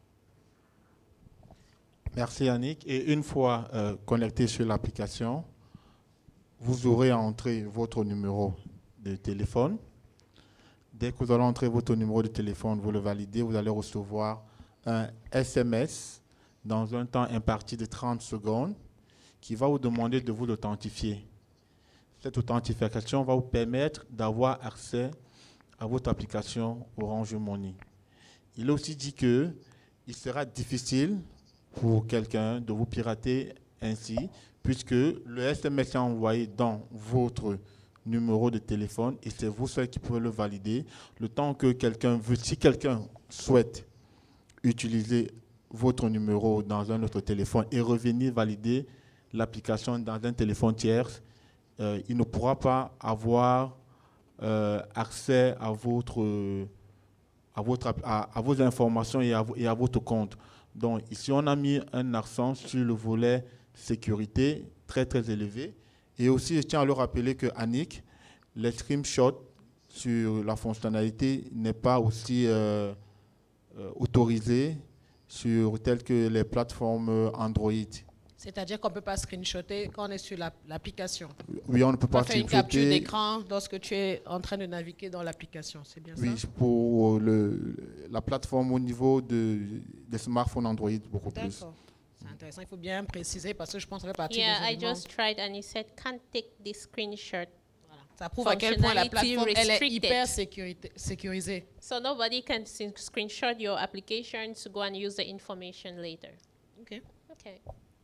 Merci Annick. Et une fois euh, connecté sur l'application, vous aurez à entrer votre numéro de téléphone. Dès que vous allez entrer votre numéro de téléphone, vous le validez, vous allez recevoir un S M S dans un temps imparti de trente secondes, qui va vous demander de vous authentifier. Cette authentification va vous permettre d'avoir accès à votre application Orange Money. Il a aussi dit qu'il sera difficile pour quelqu'un de vous pirater ainsi, puisque le S M S est envoyé dans votre numéro de téléphone et c'est vous seul qui pouvez le valider. Le temps que quelqu'un veut, si quelqu'un souhaite utiliser votre numéro dans un autre téléphone et revenir valider l'application dans un téléphone tierce, euh, il ne pourra pas avoir euh, accès à, votre, à, votre, à, à vos informations et à, et à votre compte. Donc ici, on a mis un accent sur le volet sécurité très très élevé. Et aussi, je tiens à le rappeler que Annick, les screenshots sur la fonctionnalité n'est pas aussi euh, euh, autorisé sur telles que les plateformes Android. C'est-à-dire qu'on ne peut pas screenshotter quand on est sur l'application. Oui, on ne peut pas screenshotter. On fait une capture d'écran lorsque tu es en train de naviguer dans l'application, c'est bien oui, ça? Oui, pour le, la plateforme au niveau de, des smartphones Android, beaucoup plus. D'accord, c'est intéressant. Il faut bien préciser parce que je pense que ça fait partie yeah, des éléments. I just tried and he said can't take this screenshot. Ça prouve à quel point la plateforme elle est hyper sécurisée. So nobody can screenshot your application to go and use the information later. Okay. Okay.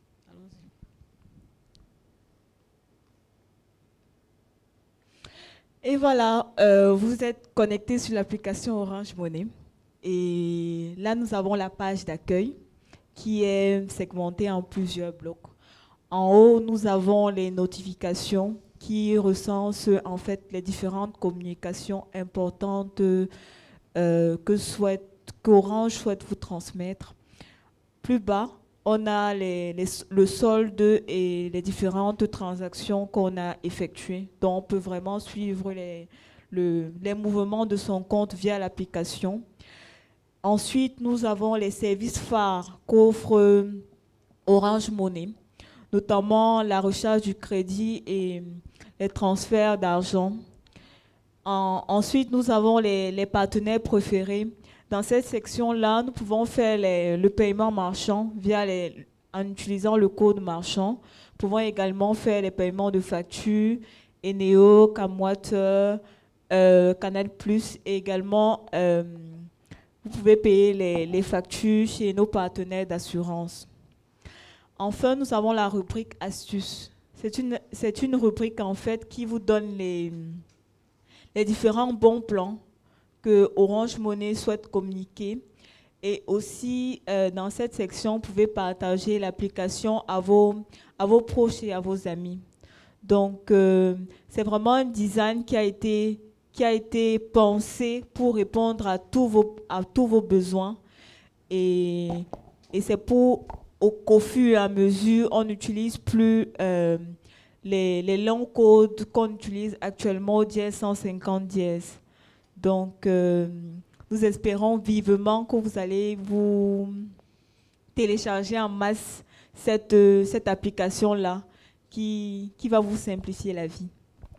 Et voilà, euh, vous êtes connecté sur l'application Orange Money. Et là, nous avons la page d'accueil qui est segmentée en plusieurs blocs. En haut, nous avons les notifications qui recense en fait les différentes communications importantes euh, que souhaite, qu'Orange souhaite vous transmettre. Plus bas, on a les, les, le solde et les différentes transactions qu'on a effectuées. Donc, on peut vraiment suivre les, le, les mouvements de son compte via l'application. Ensuite, nous avons les services phares qu'offre Orange Money, notamment la recharge du crédit et les transferts d'argent. En, ensuite, nous avons les, les partenaires préférés. Dans cette section-là, nous pouvons faire les, le paiement marchand via les, en utilisant le code marchand. Nous pouvons également faire les paiements de factures, Eneo, Camwater, euh, Canal Plus, et également, euh, vous pouvez payer les, les factures chez nos partenaires d'assurance. Enfin, nous avons la rubrique astuces. C'est une, c'est une rubrique en fait qui vous donne les, les différents bons plans que Orange Money souhaite communiquer Et aussi, euh, dans cette section, vous pouvez partager l'application à vos, à vos proches et à vos amis. Donc, euh, c'est vraiment un design qui a été, qui a été pensé pour répondre à tous vos, à tous vos besoins. Et, et c'est pour qu'au fur et à mesure, on n'utilise plus euh, les, les longs codes qu'on utilise actuellement au dièse cent cinquante dièse. Donc, euh, nous espérons vivement que vous allez vous télécharger en masse cette, euh, cette application-là qui, qui va vous simplifier la vie.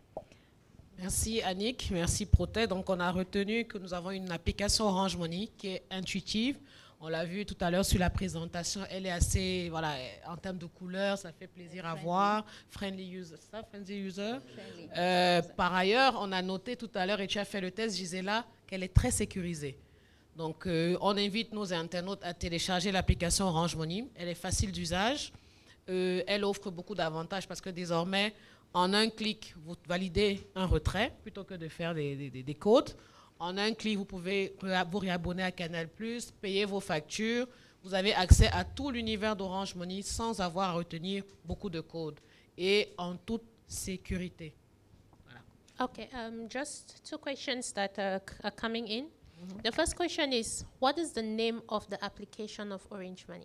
Merci Annick, merci Protet. Donc on a retenu que nous avons une application Orange Money qui est intuitive. On l'a vu tout à l'heure sur la présentation, elle est assez, voilà, en termes de couleurs, ça fait plaisir à voir. Friendly user, ça, friendly user. Friendly. Euh, par ailleurs, on a noté tout à l'heure, et tu as fait le test, Gisela, qu'elle est très sécurisée. Donc, euh, on invite nos internautes à télécharger l'application Orange Money. Elle est facile d'usage. Euh, elle offre beaucoup d'avantages parce que désormais, en un clic, vous validez un retrait plutôt que de faire des, des, des codes. En un clic, vous pouvez vous réabonner à Canal plus, payer vos factures. Vous avez accès à tout l'univers d'Orange Money sans avoir à retenir beaucoup de codes et en toute sécurité. Voilà. Okay, um, just two questions that uh, are coming in. Mm-hmm. The first question is, what is the name of the application of Orange Money?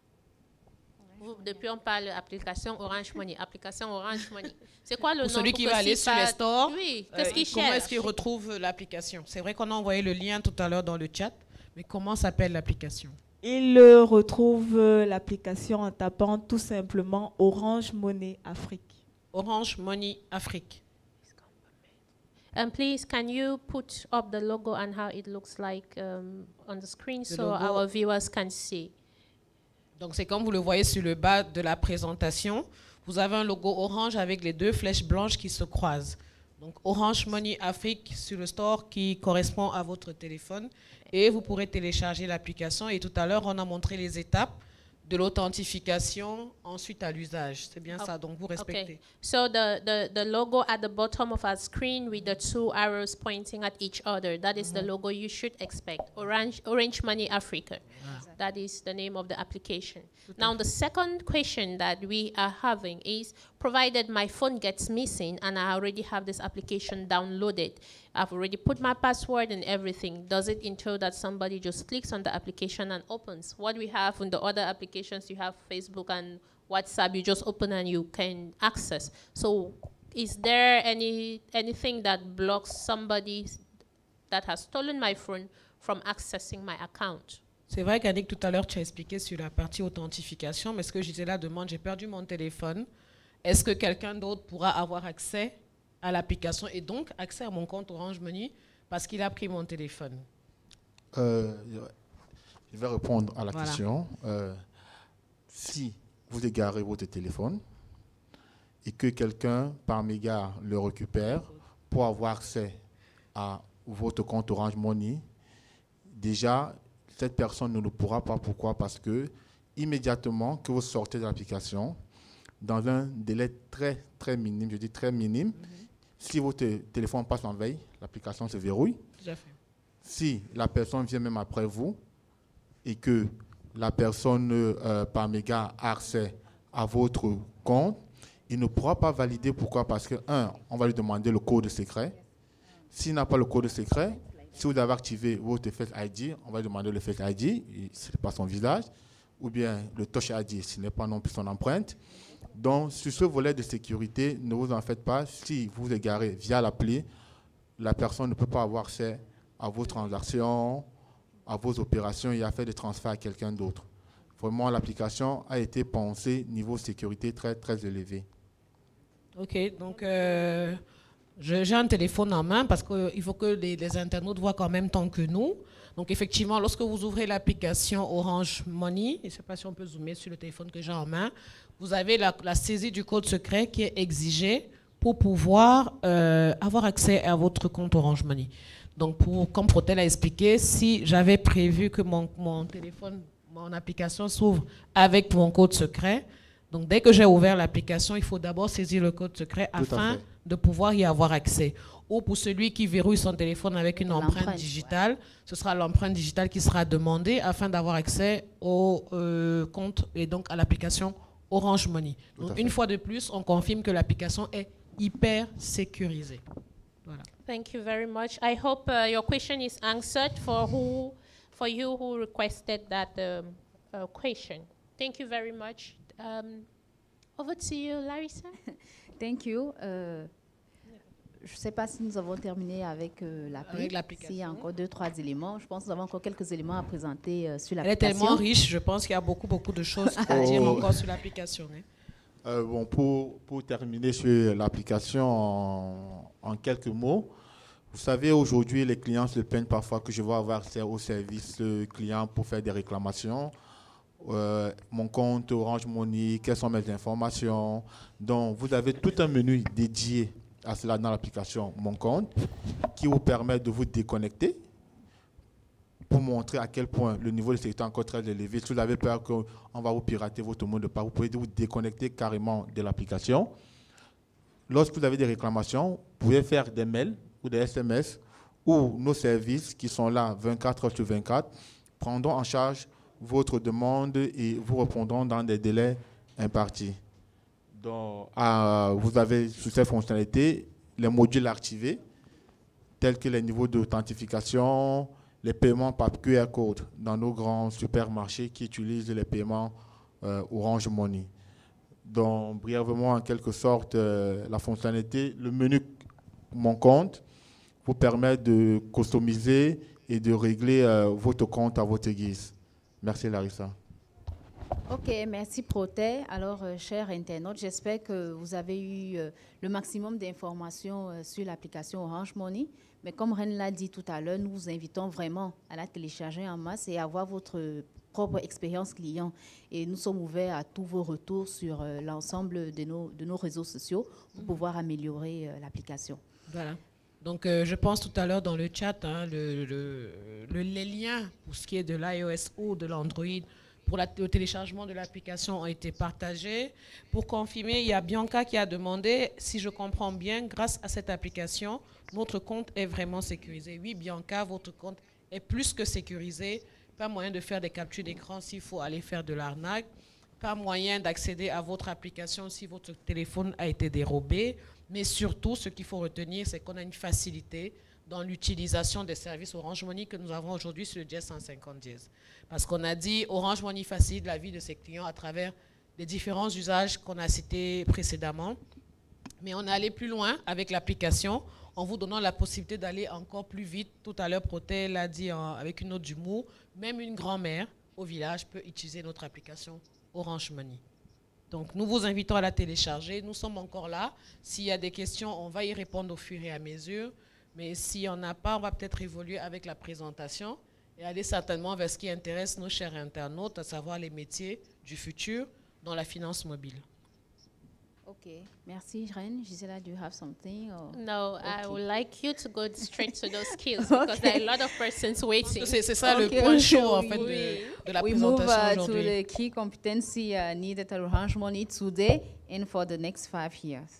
Vous, depuis, on parle d'application Orange Money, application Orange Money. C'est quoi le pour nom celui pour qui que va aller si sur pas... les stores, oui, euh, qu'est-ce comment est-ce qu'il retrouve l'application? C'est vrai qu'on a envoyé le lien tout à l'heure dans le chat, mais comment s'appelle l'application? Il euh, retrouve euh, l'application en tapant tout simplement Orange Money Afrique. Orange Money Afrique. And please, can you put up the logo and how it looks like um, on the screen The so logo. our viewers can see? Donc, c'est comme vous le voyez sur le bas de la présentation. Vous avez un logo orange avec les deux flèches blanches qui se croisent. Donc, Orange Money Afrique sur le store qui correspond à votre téléphone. Et vous pourrez télécharger l'application. Et tout à l'heure, on a montré les étapes de l'authentification, ensuite à l'usage. C'est bien Okay. ça, donc vous respectez. Okay. So the, the, the logo at the bottom of our screen with the two arrows pointing at each other, that is mm-hmm. the logo you should expect. Orange, Orange Money Africa. Ah. That is the name of the application. Tout now the second question that we are having is, provided my phone gets missing and I already have this application downloaded, I've already put my password and everything, does it entail that somebody just clicks on the application and opens? What we have in the other applications, you have Facebook and WhatsApp, you just open and you can access. So is there any anything that blocks somebody that has stolen my phone from accessing my account? C'est vrai qu'Annick, tout à l'heure, tu as expliqué sur la partie authentification, mais ce que Gisela demande, j'ai perdu mon téléphone, est-ce que quelqu'un d'autre pourra avoir accès à l'application et donc accès à mon compte Orange Money parce qu'il a pris mon téléphone? euh, Je vais répondre à la voilà. question. Euh, si vous égarez votre téléphone et que quelqu'un, par mégarde, le récupère pour avoir accès à votre compte Orange Money, déjà, cette personne ne le pourra pas. Pourquoi? Parce que immédiatement que vous sortez de l'application, dans un délai très, très minime, je dis très minime, mm-hmm. si votre téléphone passe en veille, l'application se verrouille. Tout à fait. Si la personne vient même après vous et que la personne, euh, par mégarde, a accès à votre compte, il ne pourra pas valider. Pourquoi? Parce que, un, on va lui demander le code secret. S'il n'a pas le code secret, si vous avez activé votre Face I D, on va lui demander le Face I D, ce n'est pas son visage, ou bien le Touch I D, ce n'est pas non plus son empreinte. Donc, sur ce volet de sécurité, ne vous en faites pas. Si vous vous égarez via l'appli, la personne ne peut pas avoir accès à vos transactions, à vos opérations et à faire des transferts à quelqu'un d'autre. Vraiment, l'application a été pensée niveau sécurité très, très élevé. OK, donc euh, j'ai un téléphone en main parce qu'il faut que les, les internautes voient en même temps que nous. Donc, effectivement, lorsque vous ouvrez l'application Orange Money, je ne sais pas si on peut zoomer sur le téléphone que j'ai en main, vous avez la, la saisie du code secret qui est exigée pour pouvoir euh, avoir accès à votre compte Orange Money. Donc, pour, comme Protel a expliqué, si j'avais prévu que mon, mon téléphone, mon application s'ouvre avec mon code secret, donc dès que j'ai ouvert l'application, il faut d'abord saisir le code secret Tout afin de pouvoir y avoir accès. ou pour celui qui verrouille son téléphone avec une empreinte digitale, ouais. ce sera l'empreinte digitale qui sera demandée afin d'avoir accès au euh, compte et donc à l'application Orange Money. Donc, une fois de plus, on confirme que l'application est hyper sécurisée. Voilà. Thank you very much. I hope uh, your question is answered for who, for you who requested that um, uh, question. Thank you very much. Um, over to you, Larissa. Thank you. Uh, je ne sais pas si nous avons terminé avec euh, l'application. S'il y a encore deux, trois éléments. Je pense que nous avons encore quelques éléments à présenter euh, sur l'application. Elle est tellement riche, je pense qu'il y a beaucoup, beaucoup de choses à dire oh. encore sur l'application. Hein. Euh, bon, pour, pour terminer sur l'application en, en quelques mots, vous savez, aujourd'hui, les clients se plaignent parfois que je vais avoir accès au service client pour faire des réclamations. Euh, mon compte Orange Money, quelles sont mes informations. Donc, vous avez tout un menu dédié à cela dans l'application Mon Compte qui vous permet de vous déconnecter pour montrer à quel point le niveau de sécurité est encore très élevé. Si vous avez peur qu'on va vous pirater votre mot de passe, vous pouvez vous déconnecter carrément de l'application. Lorsque vous avez des réclamations, vous pouvez faire des mails ou des S M S ou nos services qui sont là vingt-quatre heures sur vingt-quatre prendront en charge votre demande et vous répondront dans des délais impartis. Donc, euh, vous avez sous ces fonctionnalités les modules activés, tels que les niveaux d'authentification, les paiements par Q R code dans nos grands supermarchés qui utilisent les paiements euh, Orange Money. Donc, brièvement, en quelque sorte, euh, la fonctionnalité, le menu Mon Compte vous permet de customiser et de régler euh, votre compte à votre guise. Merci Larissa. Ok, merci Protais. Alors, euh, chers internautes, j'espère que vous avez eu euh, le maximum d'informations euh, sur l'application Orange Money. Mais comme Ren l'a dit tout à l'heure, nous vous invitons vraiment à la télécharger en masse et à avoir votre propre expérience client. Et nous sommes ouverts à tous vos retours sur euh, l'ensemble de nos, de nos réseaux sociaux pour pouvoir améliorer euh, l'application. Voilà. Donc, euh, je pense tout à l'heure dans le chat, hein, le, le, le, les liens pour ce qui est de l'iOS ou de l'Android pour la, le téléchargement de l'application ont été partagés. Pour confirmer, il y a Bianca qui a demandé, si je comprends bien, grâce à cette application, notre compte est vraiment sécurisé. Oui, Bianca, votre compte est plus que sécurisé. Pas moyen de faire des captures d'écran s'il faut aller faire de l'arnaque. Pas moyen d'accéder à votre application si votre téléphone a été dérobé. Mais surtout, ce qu'il faut retenir, c'est qu'on a une facilité dans l'utilisation des services Orange Money que nous avons aujourd'hui sur le dièse cent cinquante dièse. Parce qu'on a dit Orange Money facilite la vie de ses clients à travers les différents usages qu'on a cités précédemment. Mais on est allé plus loin avec l'application en vous donnant la possibilité d'aller encore plus vite. Tout à l'heure, Protais l'a dit en, avec une note d'humour, même une grand-mère au village peut utiliser notre application Orange Money. Donc, nous vous invitons à la télécharger. Nous sommes encore là. S'il y a des questions, on va y répondre au fur et à mesure. Mais s'il n'y en a pas, on va peut-être évoluer avec la présentation et aller certainement vers ce qui intéresse nos chers internautes, à savoir les métiers du futur dans la finance mobile. OK. Merci, Ren. Gisela, do you have something? Or? No, okay. I would like you to go straight to those skills okay. because there are a lot of persons waiting. C'est ça okay. le point chaud en fait de, de la we présentation aujourd'hui. We move uh, aujourd'hui. to the key competency uh, needed at Orange Money today and for the next five years.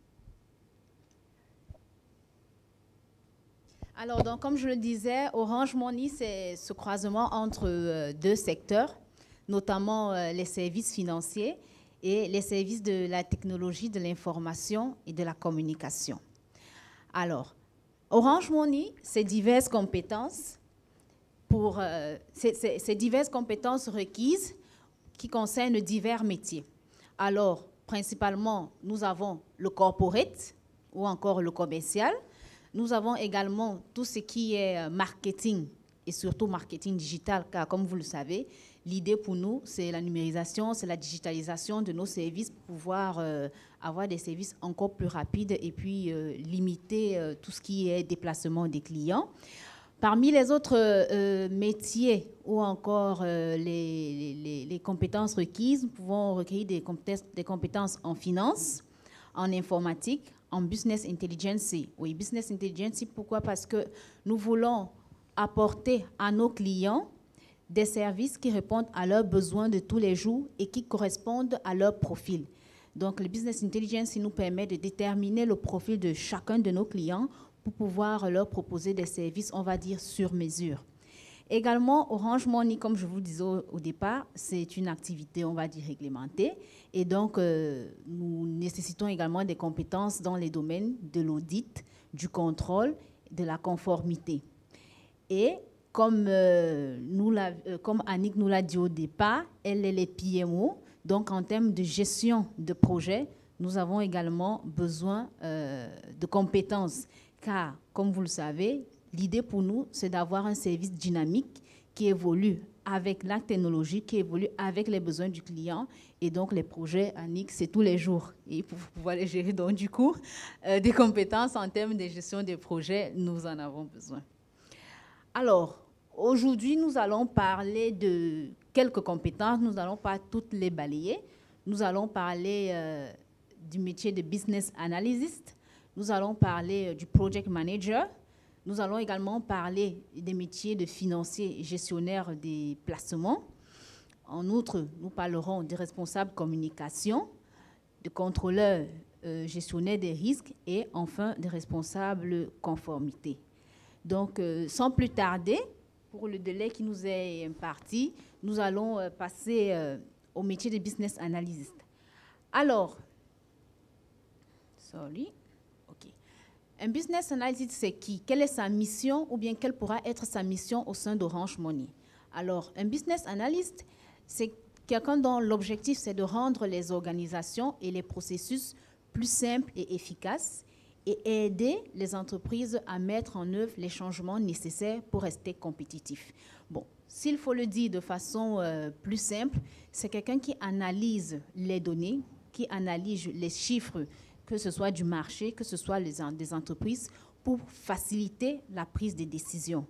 Alors, donc, comme je le disais, Orange Money, c'est ce croisement entre euh, deux secteurs, notamment euh, les services financiers et les services de la technologie, de l'information et de la communication. Alors, Orange Money, c'est diverses compétences, pour, euh, c'est diverses compétences requises qui concernent divers métiers. Alors, principalement, nous avons le corporate ou encore le commercial. Nous avons également tout ce qui est marketing et surtout marketing digital, car comme vous le savez, l'idée pour nous, c'est la numérisation, c'est la digitalisation de nos services pour pouvoir euh, avoir des services encore plus rapides et puis euh, limiter euh, tout ce qui est déplacement des clients. Parmi les autres euh, métiers ou encore euh, les, les, les compétences requises, nous pouvons recueillir des compétences, des compétences en finance, en informatique, en business intelligence. Oui, business intelligence, pourquoi? Parce que nous voulons apporter à nos clients des services qui répondent à leurs besoins de tous les jours et qui correspondent à leur profil. Donc, le business intelligence nous permet de déterminer le profil de chacun de nos clients pour pouvoir leur proposer des services, on va dire, sur mesure. Également, Orange Money, comme je vous le disais au, au départ, c'est une activité, on va dire, réglementée. Et donc, euh, nous nécessitons également des compétences dans les domaines de l'audit, du contrôle, de la conformité. Et comme, euh, nous la, euh, comme Annick nous l'a dit au départ, elle est les P M O. Donc, en termes de gestion de projet, nous avons également besoin euh, de compétences. Car, comme vous le savez, l'idée pour nous, c'est d'avoir un service dynamique qui évolue avec la technologie, qui évolue avec les besoins du client. Et donc, les projets, Annick, c'est tous les jours. Et pour pouvoir les gérer, donc, du coup, euh, des compétences en termes de gestion des projets, nous en avons besoin. Alors, aujourd'hui, nous allons parler de quelques compétences. Nous n'allons pas toutes les balayer. Nous allons parler euh, du métier de business analyst. Nous allons parler euh, du project manager. Nous allons également parler des métiers de financier et gestionnaire des placements. En outre, nous parlerons des responsables communication, de contrôleurs euh, gestionnaires des risques et enfin des responsables conformité. Donc, euh, sans plus tarder, pour le délai qui nous est imparti, nous allons euh, passer euh, au métier de business analyst. Alors, sorry. Un business analyst, c'est qui? Quelle est sa mission ou bien quelle pourra être sa mission au sein d'Orange Money? Alors, un business analyst, c'est quelqu'un dont l'objectif, c'est de rendre les organisations et les processus plus simples et efficaces et aider les entreprises à mettre en œuvre les changements nécessaires pour rester compétitifs. Bon, s'il faut le dire de façon euh, plus simple, c'est quelqu'un qui analyse les données, qui analyse les chiffres, que ce soit du marché, que ce soit les, des entreprises, pour faciliter la prise de décision.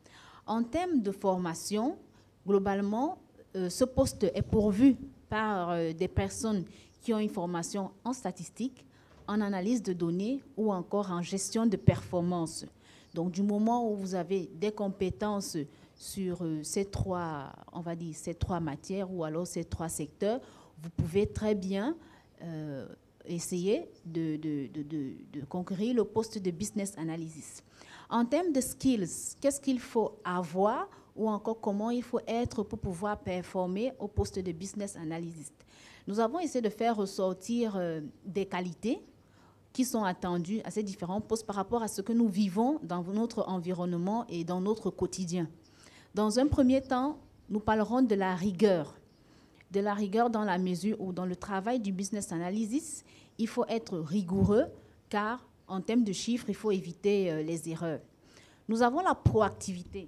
En termes de formation, globalement, euh, ce poste est pourvu par euh, des personnes qui ont une formation en statistique, en analyse de données ou encore en gestion de performance. Donc, du moment où vous avez des compétences sur euh, ces trois, on va dire, ces trois matières ou alors ces trois secteurs, vous pouvez très bien euh, essayer de, de, de, de, de conquérir le poste de business analyst. En termes de skills, qu'est-ce qu'il faut avoir ou encore comment il faut être pour pouvoir performer au poste de business analyst? Nous avons essayé de faire ressortir euh, des qualités qui sont attendues à ces différents postes par rapport à ce que nous vivons dans notre environnement et dans notre quotidien. Dans un premier temps, nous parlerons de la rigueur. De la rigueur dans la mesure où dans le travail du business analyst, il faut être rigoureux car en termes de chiffres, il faut éviter euh, les erreurs. Nous avons la proactivité.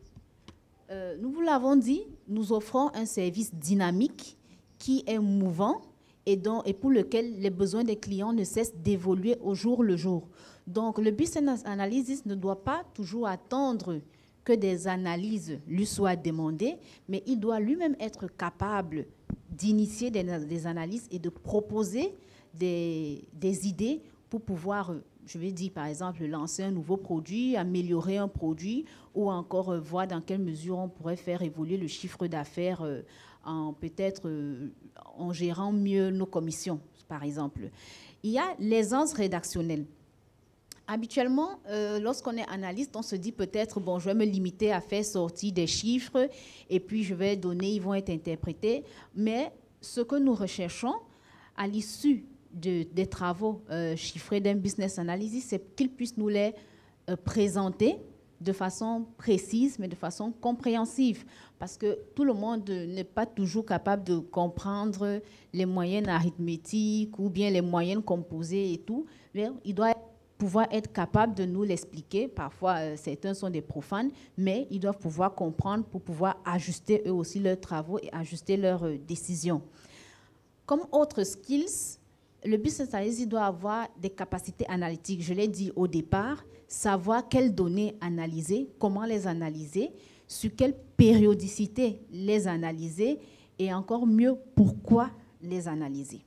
Euh, nous vous l'avons dit, nous offrons un service dynamique qui est mouvant et, dont, et pour lequel les besoins des clients ne cessent d'évoluer au jour le jour. Donc, le business analyst ne doit pas toujours attendre que des analyses lui soient demandées, mais il doit lui-même être capable d'initier des, des analyses et de proposer des, des idées pour pouvoir, je vais dire par exemple, lancer un nouveau produit, améliorer un produit ou encore euh, voir dans quelle mesure on pourrait faire évoluer le chiffre d'affaires euh, en peut-être euh, en gérant mieux nos commissions, par exemple. Il y a l'aisance rédactionnelle. Habituellement, euh, lorsqu'on est analyste, on se dit peut-être, bon, je vais me limiter à faire sortir des chiffres et puis je vais donner, ils vont être interprétés. Mais ce que nous recherchons à l'issue de, des travaux euh, chiffrés d'un business analyst, c'est qu'ils puissent nous les euh, présenter de façon précise, mais de façon compréhensive. Parce que tout le monde n'est pas toujours capable de comprendre les moyennes arithmétiques ou bien les moyennes composées et tout. Mais il doit pouvoir être capable de nous l'expliquer. Parfois, euh, certains sont des profanes, mais ils doivent pouvoir comprendre pour pouvoir ajuster eux aussi leurs travaux et ajuster leurs euh, décisions. Comme autres skills, le business analyst doit avoir des capacités analytiques. Je l'ai dit au départ, savoir quelles données analyser, comment les analyser, sur quelle périodicité les analyser et encore mieux, pourquoi les analyser.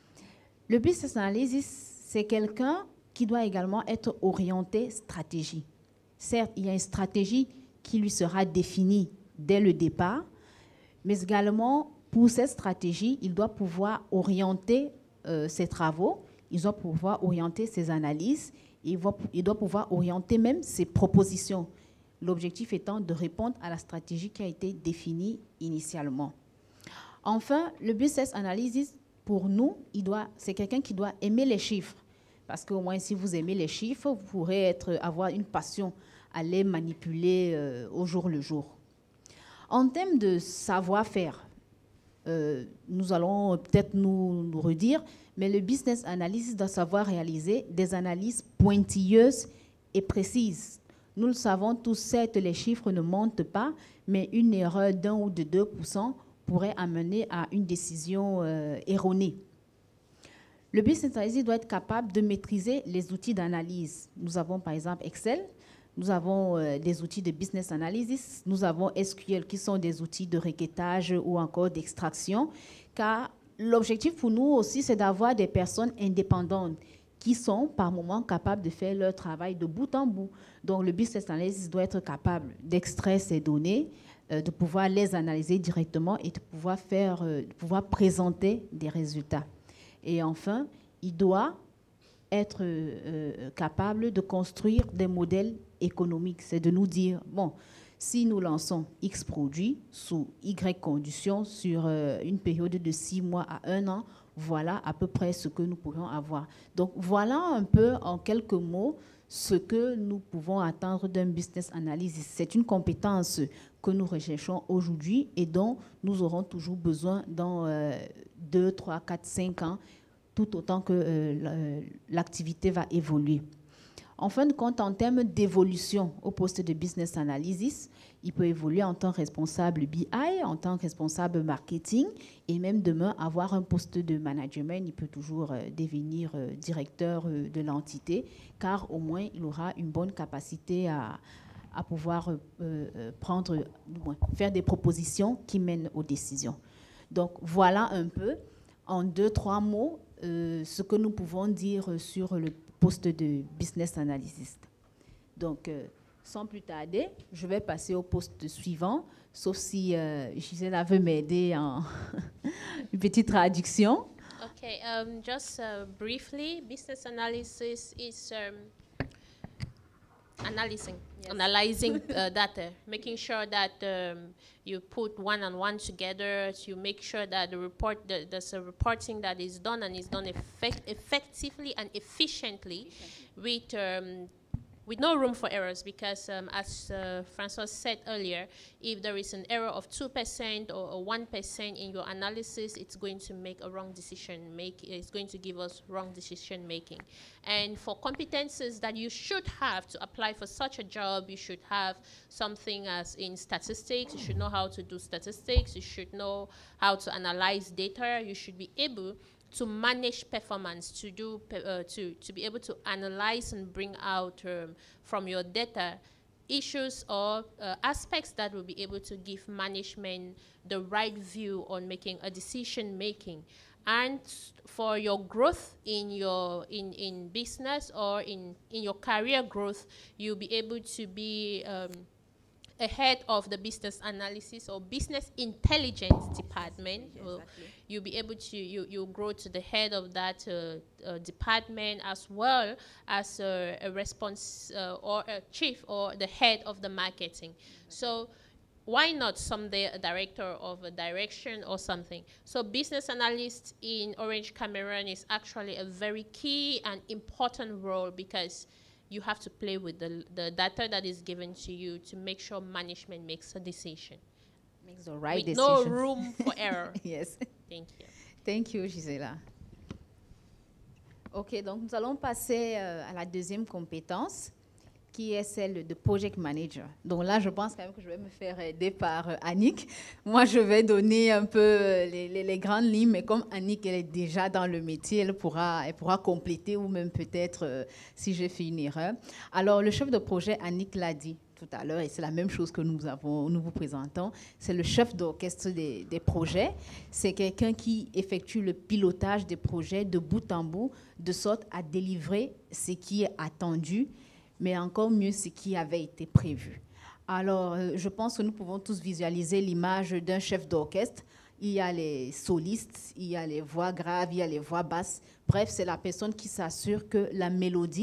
Le business analyst, c'est quelqu'un qui doit également être orienté stratégie. Certes, il y a une stratégie qui lui sera définie dès le départ, mais également, pour cette stratégie, il doit pouvoir orienter euh, ses travaux, il doit pouvoir orienter ses analyses Et il, va, il doit pouvoir orienter même ses propositions. L'objectif étant de répondre à la stratégie qui a été définie initialement. Enfin, le business analyst, pour nous, il doit, c'est quelqu'un qui doit aimer les chiffres. Parce qu'au moins, si vous aimez les chiffres, vous pourrez être, avoir une passion à les manipuler euh, au jour le jour. En termes de savoir-faire, euh, nous allons peut-être nous, nous redire, mais le business analyst doit savoir réaliser des analyses pointilleuses et précises. Nous le savons tous, certes, les chiffres ne montent pas, mais une erreur d'un ou de deux pour cent pourrait amener à une décision euh, erronée. Le business analyst doit être capable de maîtriser les outils d'analyse. Nous avons par exemple Excel, nous avons euh, des outils de business analysis, nous avons S Q L qui sont des outils de requêtage ou encore d'extraction, car l'objectif pour nous aussi, c'est d'avoir des personnes indépendantes qui sont par moments capables de faire leur travail de bout en bout. Donc le business analyst doit être capable d'extraire ces données, euh, de pouvoir les analyser directement et de pouvoir, faire, euh, de pouvoir présenter des résultats. Et enfin, il doit être euh, capable de construire des modèles économiques. C'est de nous dire, bon, si nous lançons X produits sous Y conditions sur euh, une période de six mois à un an, voilà à peu près ce que nous pourrions avoir. Donc, voilà un peu, en quelques mots, ce que nous pouvons attendre d'un business analyst. C'est une compétence que nous recherchons aujourd'hui et dont nous aurons toujours besoin dans euh, deux, trois, quatre, cinq ans, tout autant que euh, l'activité va évoluer. En fin de compte, en termes d'évolution au poste de business analyst, il peut évoluer en tant que responsable B I, en tant que responsable marketing, et même demain avoir un poste de management. Il peut toujours euh, devenir euh, directeur euh, de l'entité, car au moins il aura une bonne capacité à, à pouvoir euh, euh, prendre, euh, faire des propositions qui mènent aux décisions. Donc voilà un peu, en deux, trois mots, euh, ce que nous pouvons dire sur le poste de business analyst. Donc, euh, sans plus tarder, je vais passer au poste suivant, sauf si euh, Gisela veut m'aider en une petite traduction. Okay, um, just uh, briefly, business analysis is um, analyzing, yes. analyzing uh, data, making sure that um, you put one and one together, to make sure that the report, the, there's a reporting that is done and is done effect effectively and efficiently, efficiently. with um, with no room for errors, because um, as uh, Francois said earlier, if there is an error of two percent or, or one percent in your analysis, it's going to make a wrong decision make, it's going to give us wrong decision making. And for competences that you should have to apply for such a job, you should have something as in statistics, you should know how to do statistics, you should know how to analyze data, you should be able to manage performance, to do uh, to to be able to analyze and bring out um, from your data issues or uh, aspects that will be able to give management the right view on making a decision making. And for your growth in your in in business or in in your career growth, you'll be able to be um, ahead of the business analysis or business intelligence department. Exactly. You'll be able to, you, you'll grow to the head of that uh, uh, department, as well as uh, a response uh, or a chief or the head of the marketing. Mm-hmm. So why not someday a director of a direction or something? So business analyst in Orange Cameroon is actually a very key and important role, because you have to play with the, the data that is given to you to make sure management makes a decision. Makes the right with decision. No room for error. Yes. Thank you. Thank you, Gisela. OK, donc nous allons passer euh, à la deuxième compétence, qui est celle de project manager. Donc là, je pense quand même que je vais me faire aider par euh, Annick. Moi, je vais donner un peu les, les, les grandes lignes, mais comme Annick, elle est déjà dans le métier, elle pourra, elle pourra compléter, ou même peut-être euh, si j'ai fait une erreur. Alors, le chef de projet, Annick l'a dit tout à l'heure, et c'est la même chose que nous, avons, nous vous présentons, c'est le chef d'orchestre des, des projets. C'est quelqu'un qui effectue le pilotage des projets de bout en bout, de sorte à délivrer ce qui est attendu, mais encore mieux ce qui avait été prévu. Alors, euh, je pense que nous pouvons tous visualiser l'image d'un chef d'orchestre. Il y a les solistes, il y a les voix graves, il y a les voix basses. Bref, c'est la personne qui s'assure que la mélodie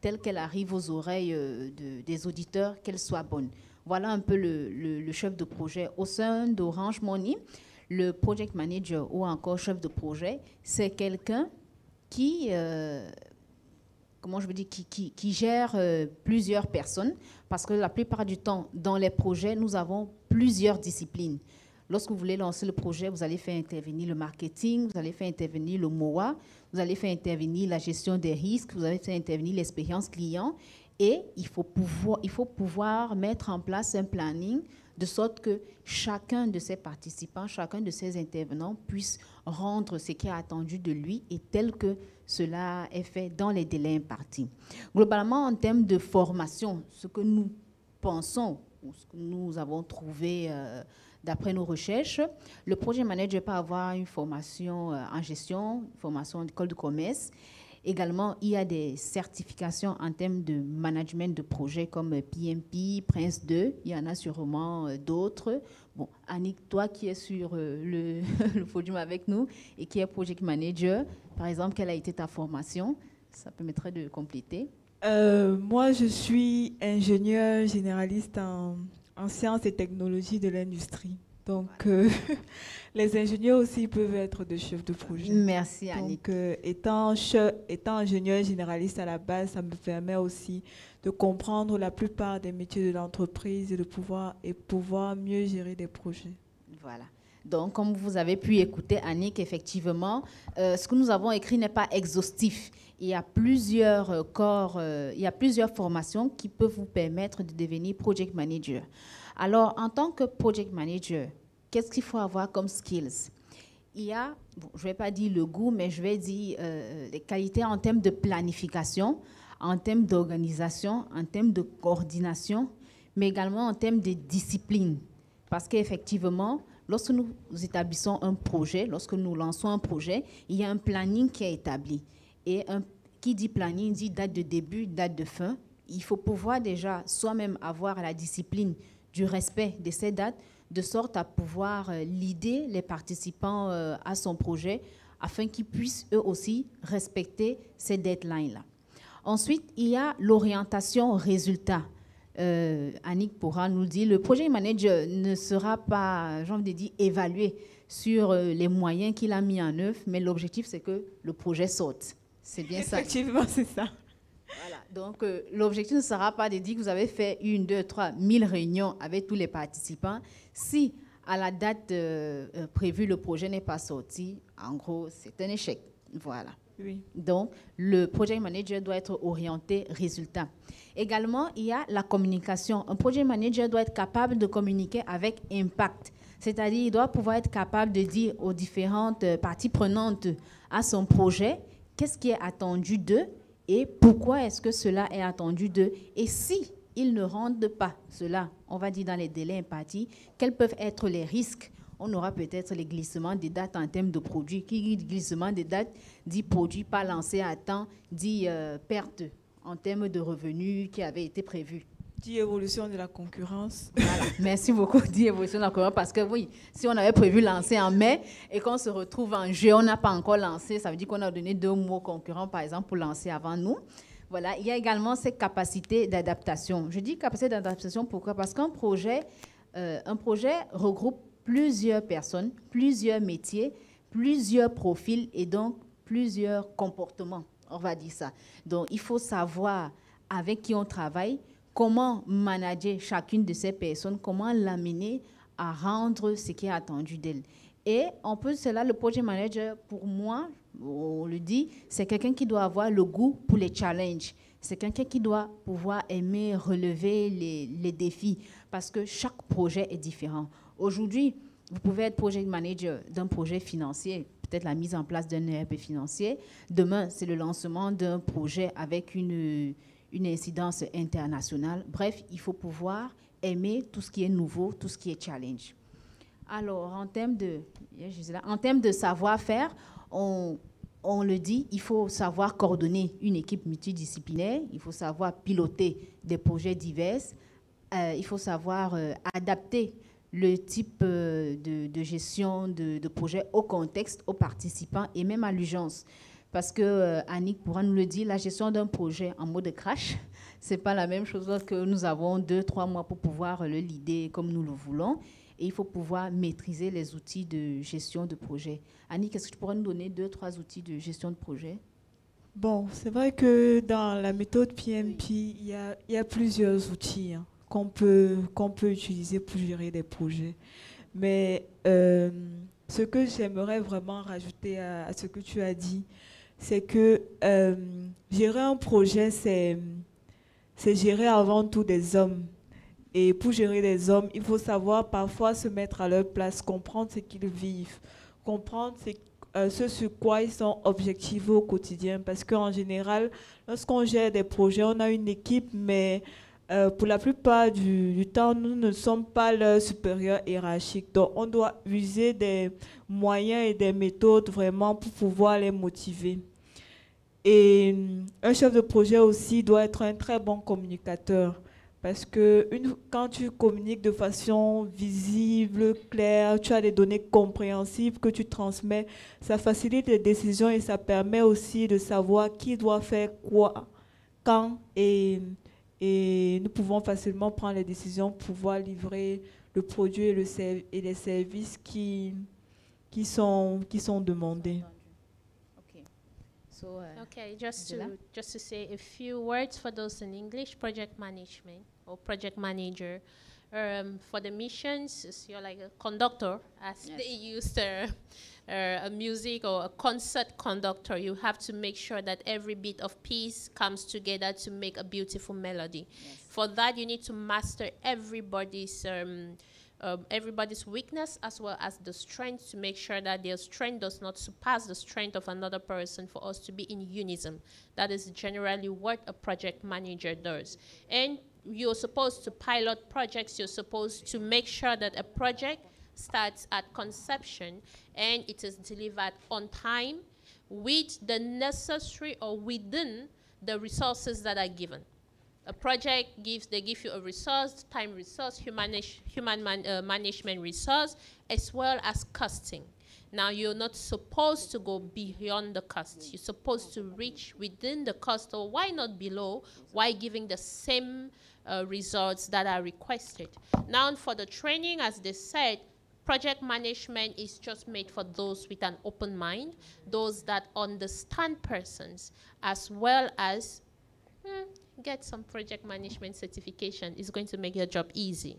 telle qu'elle arrive aux oreilles euh, de, des auditeurs, qu'elle soit bonne. Voilà un peu le, le, le chef de projet. Au sein d'Orange Money, le project manager ou encore chef de projet, c'est quelqu'un qui, euh, comment je veux dire, qui, qui, qui gère euh, plusieurs personnes, parce que la plupart du temps, dans les projets, nous avons plusieurs disciplines. Lorsque vous voulez lancer le projet, vous allez faire intervenir le marketing, vous allez faire intervenir le M O A, vous allez faire intervenir la gestion des risques, vous allez faire intervenir l'expérience client, et il faut pouvoir, il faut pouvoir mettre en place un planning de sorte que chacun de ces participants, chacun de ces intervenants puisse rendre ce qui est attendu de lui et tel que cela est fait dans les délais impartis. Globalement, en termes de formation, ce que nous pensons ou ce que nous avons trouvé euh, d'après nos recherches, le project manager peut avoir une formation euh, en gestion, une formation d'école de commerce. Également, il y a des certifications en termes de management de projets comme P M P, Prince deux. Il y en a sûrement euh, d'autres. Bon, Annick, toi qui es sur euh, le, le podium avec nous et qui est project manager, par exemple, quelle a été ta formation? Ça permettrait de compléter. Euh, moi, je suis ingénieure généraliste en, en sciences et technologies de l'industrie. Donc, euh, les ingénieurs aussi peuvent être des chefs de projet. Merci, Annick. Donc, euh, étant, che, étant ingénieur généraliste à la base, ça me permet aussi de comprendre la plupart des métiers de l'entreprise et de pouvoir, et pouvoir mieux gérer des projets. Voilà. Donc, comme vous avez pu écouter, Annick, effectivement, euh, ce que nous avons écrit n'est pas exhaustif. Il y a plusieurs euh, corps, euh, il y a plusieurs formations qui peuvent vous permettre de devenir project manager. Alors, en tant que project manager, qu'est-ce qu'il faut avoir comme skills? Il y a, bon, je ne vais pas dire le goût, mais je vais dire euh, les qualités en termes de planification, en termes d'organisation, en termes de coordination, mais également en termes de discipline. Parce qu'effectivement, lorsque nous établissons un projet, lorsque nous lançons un projet, il y a un planning qui est établi. Et un, qui dit planning dit date de début, date de fin. Il faut pouvoir déjà soi-même avoir la discipline du respect de ces dates, de sorte à pouvoir euh, leader les participants euh, à son projet, afin qu'ils puissent eux aussi respecter ces deadlines-là. Ensuite, il y a l'orientation résultat. Euh, Annick pourra nous dire, le project manager ne sera pas, j'ai envie de dire, évalué sur euh, les moyens qu'il a mis en œuvre, mais l'objectif, c'est que le projet saute. C'est bien ça. Effectivement, c'est ça. Voilà. Donc, euh, l'objectif ne sera pas de dire que vous avez fait une, deux, trois, mille réunions avec tous les participants. Si, à la date euh, euh, prévue, le projet n'est pas sorti, en gros, c'est un échec. Voilà. Oui. Donc, le project manager doit être orienté résultat. Également, il y a la communication. Un project manager doit être capable de communiquer avec impact. C'est-à-dire, il doit pouvoir être capable de dire aux différentes parties prenantes à son projet qu'est-ce qui est attendu d'eux et pourquoi est-ce que cela est attendu d'eux. Et si ils ne rendent pas cela, on va dire dans les délais impartis, quels peuvent être les risques? On aura peut-être les glissements des dates en termes de produits. Qui dit glissement des dates dit produit pas lancé à temps, dit euh, perte en termes de revenus qui avaient été prévus. Dit évolution de la concurrence. Voilà, merci beaucoup, dit évolution de la concurrence, parce que oui, si on avait prévu lancer en mai et qu'on se retrouve en juillet, on n'a pas encore lancé, ça veut dire qu'on a donné deux mois aux concurrents, par exemple, pour lancer avant nous. Voilà, il y a également cette capacité d'adaptation. Je dis capacité d'adaptation, pourquoi? Parce qu'un projet, euh, un projet regroupe plusieurs personnes, plusieurs métiers, plusieurs profils et donc plusieurs comportements, on va dire ça. Donc, il faut savoir avec qui on travaille, comment manager chacune de ces personnes, comment l'amener à rendre ce qui est attendu d'elle. Et on peut, cela, le project manager, pour moi, on le dit, c'est quelqu'un qui doit avoir le goût pour les challenges. C'est quelqu'un qui doit pouvoir aimer relever les, les défis parce que chaque projet est différent. Aujourd'hui, vous pouvez être project manager d'un projet financier, peut-être la mise en place d'un E R P financier. Demain, c'est le lancement d'un projet avec une, une incidence internationale. Bref, il faut pouvoir aimer tout ce qui est nouveau, tout ce qui est challenge. Alors, en termes de, en termes de savoir-faire, on, on le dit, il faut savoir coordonner une équipe multidisciplinaire, il faut savoir piloter des projets divers, euh, il faut savoir euh, adapter le type euh, de, de gestion de, de projet au contexte, aux participants et même à l'urgence. parce que euh, Annick pourra nous le dire, la gestion d'un projet en mode crash, c'est pas la même chose que nous avons deux, trois mois pour pouvoir le leader comme nous le voulons. Et il faut pouvoir maîtriser les outils de gestion de projet. Annick, est-ce que tu pourrais nous donner deux, trois outils de gestion de projet? Bon, c'est vrai que dans la méthode P M P, il y a, il y a plusieurs outils hein, qu'on peut, qu'on peut utiliser pour gérer des projets. Mais euh, ce que j'aimerais vraiment rajouter à, à ce que tu as dit, c'est que euh, gérer un projet, c'est, c'est gérer avant tout des hommes. Et pour gérer des hommes, il faut savoir parfois se mettre à leur place, comprendre ce qu'ils vivent, comprendre ce, euh, ce sur quoi ils sont objectivés au quotidien. Parce qu'en général, lorsqu'on gère des projets, on a une équipe, mais euh, pour la plupart du, du temps, nous ne sommes pas leurs supérieurs hiérarchiques. Donc, on doit user des moyens et des méthodes vraiment pour pouvoir les motiver. Et un chef de projet aussi doit être un très bon communicateur. Parce que une, quand tu communiques de façon visible, claire, tu as des données compréhensibles que tu transmets, ça facilite les décisions et ça permet aussi de savoir qui doit faire quoi, quand, et, et nous pouvons facilement prendre les décisions pour pouvoir livrer le produit et, le serv- et les services qui, qui, sont, qui sont demandés. So, uh, Okay, just to, Angela? just to say a few words for those in English, project management or project manager. Um, for the missions, is you're like a conductor, as Yes. they used uh, uh, a music or a concert conductor. You have to make sure that every bit of piece comes together to make a beautiful melody. Yes. For that, you need to master everybody's um, um, everybody's weakness as well as the strength to make sure that their strength does not surpass the strength of another person for us to be in unison. That is generally what a project manager does. And you're supposed to pilot projects. You're supposed to make sure that a project starts at conception and it is delivered on time with the necessary or within the resources that are given. A project gives, they give you a resource, time resource, human, human man, uh, management resource, as well as costing. Now, you're not supposed to go beyond the cost. You're supposed to reach within the cost, or why not below, while giving the same uh, results that are requested. Now, for the training, as they said, project management is just made for those with an open mind, those that understand persons, as well as hmm, get some project management certification. Is going to make your job easy.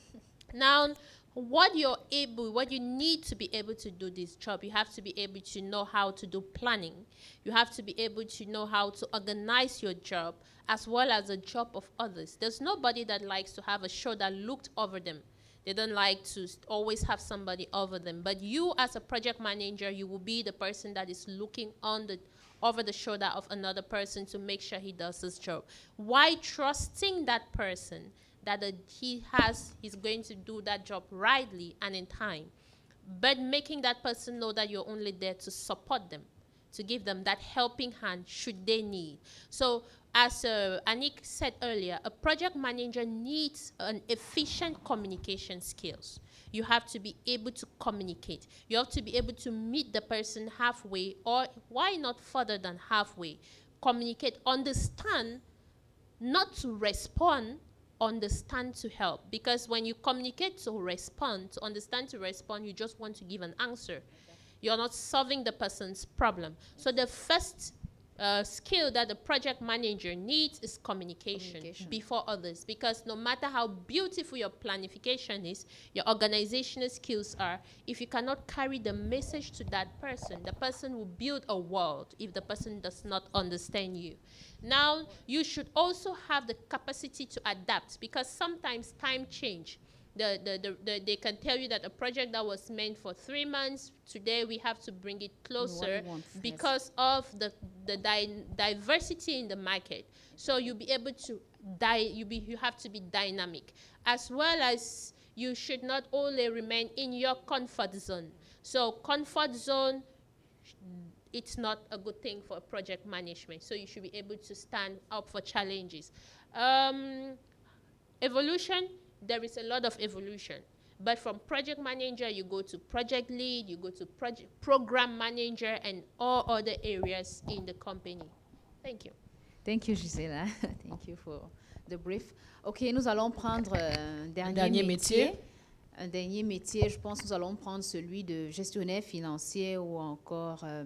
Now, what you're able, what you need to be able to do this job, you have to be able to know how to do planning. You have to be able to know how to organize your job as well as the job of others. There's nobody that likes to have a show that looked over them. They don't like to always have somebody over them. But you, as a project manager, you will be the person that is looking on the over the shoulder of another person to make sure he does his job. Why trusting that person that uh, he has, he's going to do that job rightly and in time, but making that person know that you're only there to support them, to give them that helping hand should they need. So as uh, Annick said earlier, a project manager needs an efficient communication skills. You have to be able to communicate. You have to be able to meet the person halfway, or why not further than halfway. Communicate, understand, not to respond, understand to help. Because when you communicate to respond, to understand to respond, you just want to give an answer. You're not solving the person's problem. So the first uh, skill that the project manager needs is communication, communication before others. Because no matter how beautiful your planification is, your organizational skills are, if you cannot carry the message to that person, the person will build a world if the person does not understand you. Now, you should also have the capacity to adapt, because sometimes time change. The, the, the, the, they can tell you that a project that was meant for three months, today we have to bring it closer because of the, the di diversity in the market. So you'll be able to, di you, be, you have to be dynamic, as well as you should not only remain in your comfort zone. So comfort zone, it's not a good thing for project management. So you should be able to stand up for challenges. Um, evolution. There is a lot of evolution. But from project manager, you go to project lead, you go to project program manager, and all other areas in the company. Thank you. Thank you, Gisela. Thank you for the brief. OK, nous allons prendre un dernier, un dernier métier. métier. Un dernier métier, je pense que nous allons prendre celui de gestionnaire financier ou encore euh,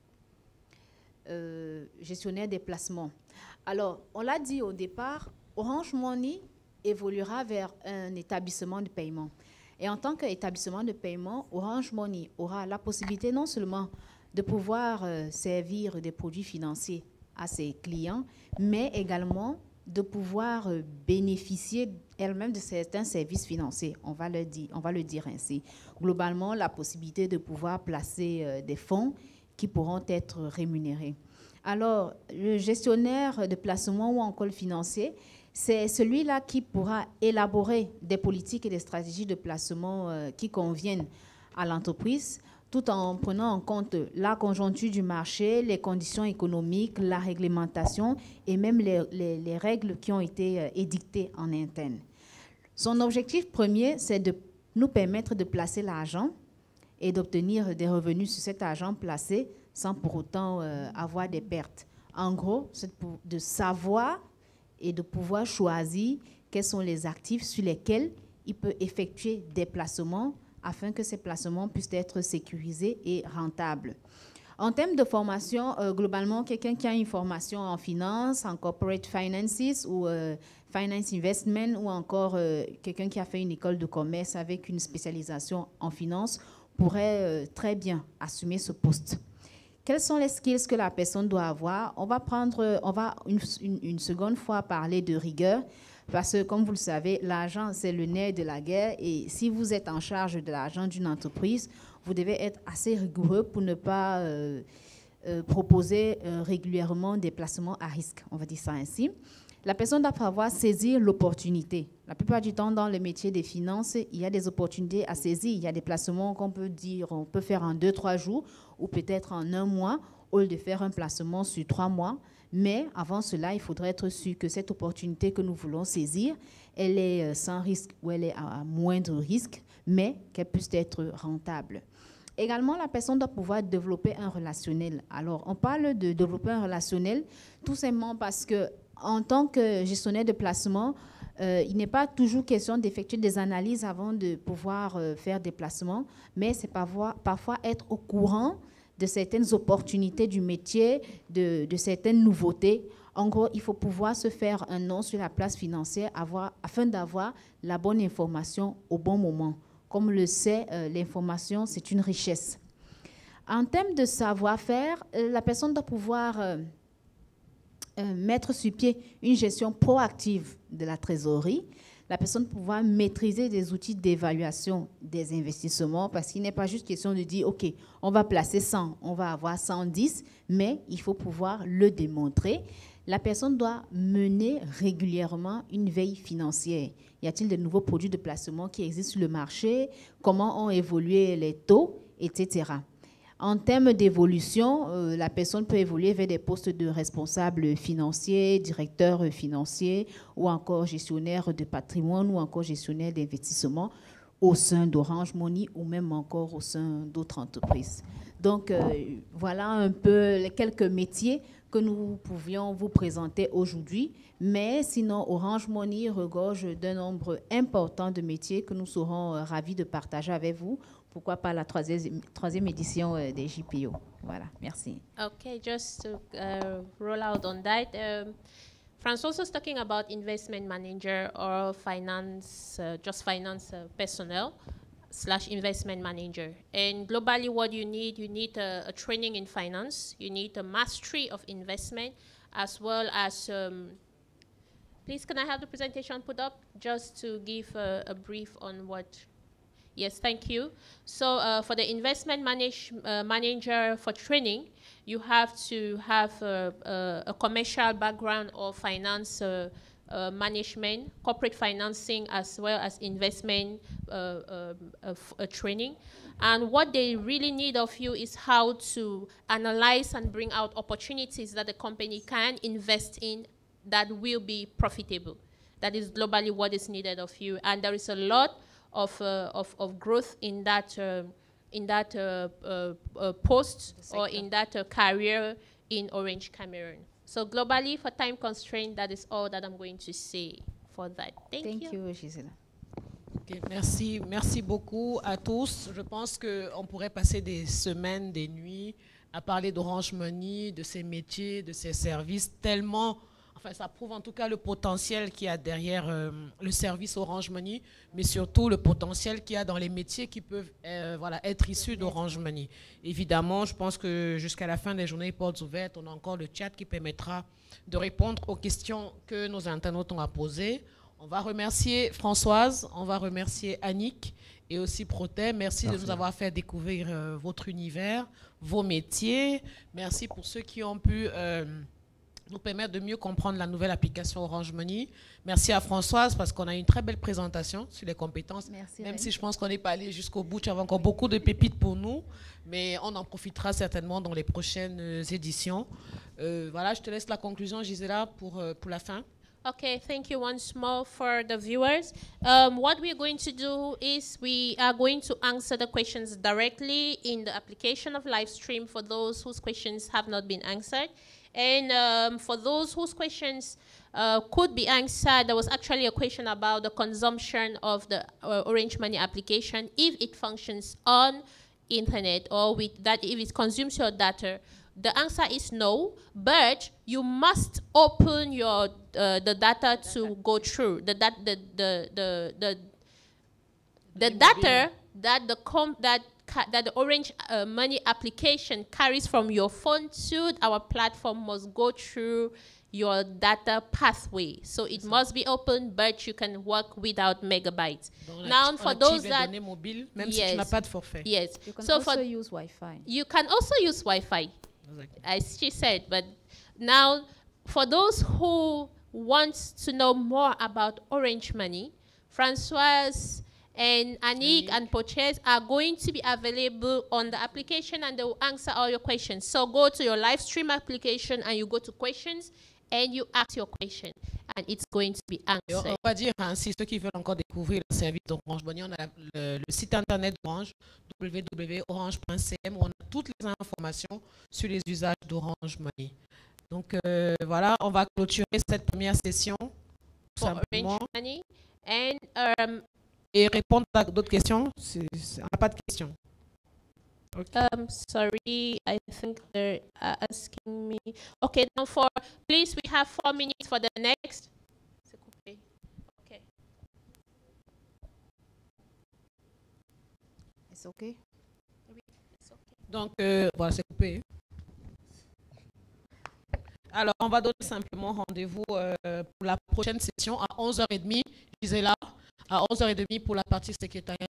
euh, gestionnaire des placements. Alors, on l'a dit au départ, Orange Money évoluera vers un établissement de paiement. Et en tant qu'établissement de paiement, Orange Money aura la possibilité non seulement de pouvoir euh, servir des produits financiers à ses clients, mais également de pouvoir euh, bénéficier elle-même de certains services financiers, on va le dire, on va le dire ainsi. Globalement, la possibilité de pouvoir placer euh, des fonds qui pourront être rémunérés. Alors, le gestionnaire de placement ou encore le financier, c'est celui-là qui pourra élaborer des politiques et des stratégies de placement euh, qui conviennent à l'entreprise, tout en prenant en compte la conjoncture du marché, les conditions économiques, la réglementation et même les, les, les règles qui ont été euh, édictées en interne. Son objectif premier, c'est de nous permettre de placer l'argent et d'obtenir des revenus sur cet argent placé sans pour autant euh, avoir des pertes. En gros, c'est de savoir et de pouvoir choisir quels sont les actifs sur lesquels il peut effectuer des placements afin que ces placements puissent être sécurisés et rentables. En termes de formation, euh, globalement, quelqu'un qui a une formation en finance, en corporate finances ou euh, finance investment, ou encore euh, quelqu'un qui a fait une école de commerce avec une spécialisation en finance pourrait euh, très bien assumer ce poste. Quels sont les skills que la personne doit avoir? On va prendre, on va une, une, une seconde fois parler de rigueur, parce que, comme vous le savez, l'argent, c'est le nerf de la guerre. Et si vous êtes en charge de l'argent d'une entreprise, vous devez être assez rigoureux pour ne pas euh, euh, proposer euh, régulièrement des placements à risque. On va dire ça ainsi. La personne doit pouvoir saisir l'opportunité. La plupart du temps, dans le métier des finances, il y a des opportunités à saisir. Il y a des placements qu'on peut dire, on peut faire en deux, trois jours ou peut-être en un mois, au lieu de faire un placement sur trois mois. Mais avant cela, il faudrait être sûr que cette opportunité que nous voulons saisir, elle est sans risque ou elle est à moindre risque, mais qu'elle puisse être rentable. Également, la personne doit pouvoir développer un relationnel. Alors, on parle de développer un relationnel tout simplement parce que en tant que gestionnaire de placement, euh, il n'est pas toujours question d'effectuer des analyses avant de pouvoir euh, faire des placements, mais c'est parfois, parfois être au courant de certaines opportunités du métier, de, de certaines nouveautés. En gros, il faut pouvoir se faire un nom sur la place financière avoir, afin d'avoir la bonne information au bon moment. Comme le sait, euh, l'information, c'est une richesse. En termes de savoir-faire, euh, la personne doit pouvoir euh, euh, mettre sur pied une gestion proactive de la trésorerie. La personne doit pouvoir maîtriser des outils d'évaluation des investissements, parce qu'il n'est pas juste question de dire, OK, on va placer cent, on va avoir cent dix, mais il faut pouvoir le démontrer. La personne doit mener régulièrement une veille financière. Y a-t-il de nouveaux produits de placement qui existent sur le marché? Comment ont évolué les taux, et cetera. En termes d'évolution, euh, la personne peut évoluer vers des postes de responsable financier, directeur financier ou encore gestionnaire de patrimoine ou encore gestionnaire d'investissement au sein d'Orange Money ou même encore au sein d'autres entreprises. Donc, euh, voilà un peu les quelques métiers que nous pouvions vous présenter aujourd'hui. Mais sinon, Orange Money regorge d'un nombre important de métiers que nous serons euh, ravis de partager avec vous. Pourquoi pas la troisième, troisième édition euh, des J P O. Voilà, merci. Okay, just to uh, roll out on that. Um, François was talking about investment manager or finance, uh, just finance uh, personnel slash investment manager. And globally what you need, you need a, a training in finance, you need a mastery of investment, as well as, um, please can I have the presentation put up just to give a, a brief on what. Yes, thank you. So uh, for the investment manage, uh, manager for training, you have to have a, a, a commercial background or finance uh, uh, management, corporate financing, as well as investment uh, uh, uh, training. And what they really need of you is how to analyze and bring out opportunities that the company can invest in that will be profitable. That is globally what is needed of you. And there is a lot of, uh, of, of growth in that, uh, in that uh, uh, uh, post or in that uh, career in Orange Cameroon. So globally, for time constraint, that is all that I'm going to say for that. Thank, Thank you. you, Gisela. Okay, merci, merci beaucoup à tous. Je pense qu'on pourrait passer des semaines, des nuits à parler d'Orange Money, de ses métiers, de ses services, tellement, enfin ça prouve en tout cas le potentiel qu'il y a derrière euh, le service Orange Money, mais surtout le potentiel qu'il y a dans les métiers qui peuvent euh, voilà, être issus d'Orange Money. Évidemment, je pense que jusqu'à la fin des journées portes ouvertes, on a encore le chat qui permettra de répondre aux questions que nos internautes ont à poser. On va remercier Françoise, on va remercier Annick et aussi Protet. Merci, Merci de nous avoir fait découvrir euh, votre univers, vos métiers. Merci pour ceux qui ont pu euh, nous permettre de mieux comprendre la nouvelle application Orange Money. Merci à Françoise parce qu'on a une très belle présentation sur les compétences. Merci, Même Reine. si je pense qu'on n'est pas allé jusqu'au bout, tu avais encore beaucoup de pépites pour nous, mais on en profitera certainement dans les prochaines éditions. Euh, voilà, je te laisse la conclusion, Gisela, pour, euh, pour la fin. Okay, thank you once more for the viewers. Um, what we're going to do is we are going to answer the questions directly in the application of live stream for those whose questions have not been answered. And um, for those whose questions uh, could be answered, there was actually a question about the consumption of the uh, Orange Money application if it functions on internet or with that if it consumes your data. The answer is no, but you must open your uh, the data to go through the that the the the the, the data that the com that that the Orange uh, Money application carries from your phone to our platform must go through your data pathway. So it must be open, but you can work without megabytes. Donc, now, on for those active les that données mobiles, même yes, si tu n'as pas de forfait. yes, You can so also for use Wi-Fi. you can also use Wi-Fi. Exactly. As she said, but now for those who want to know more about Orange Money, Françoise and Annick and Poches are going to be available on the application and they will answer all your questions. So go to your live stream application and you go to questions and you ask your question and it's going to be Et on, answered. on va dire ainsi, ceux qui veulent encore découvrir le service d'Orange Money, on a la- le, le site internet d'Orange, w w w point orange point c m, où on a toutes les informations sur les usages d'Orange Money. Donc euh, voilà, on va clôturer cette première session tout For simplement, Orange Money and um, et répondre à d'autres questions. C'est- c'est- on n'a pas de questions. Um, sorry, I think they're uh, asking me. Okay, now for, please, we have four minutes for the next. Okay. It's okay. Donc euh, voilà, c'est coupé. Alors, on va donner simplement rendez-vous euh, pour la prochaine session à onze heures trente. Gisela, à onze heures trente pour la partie secrétariat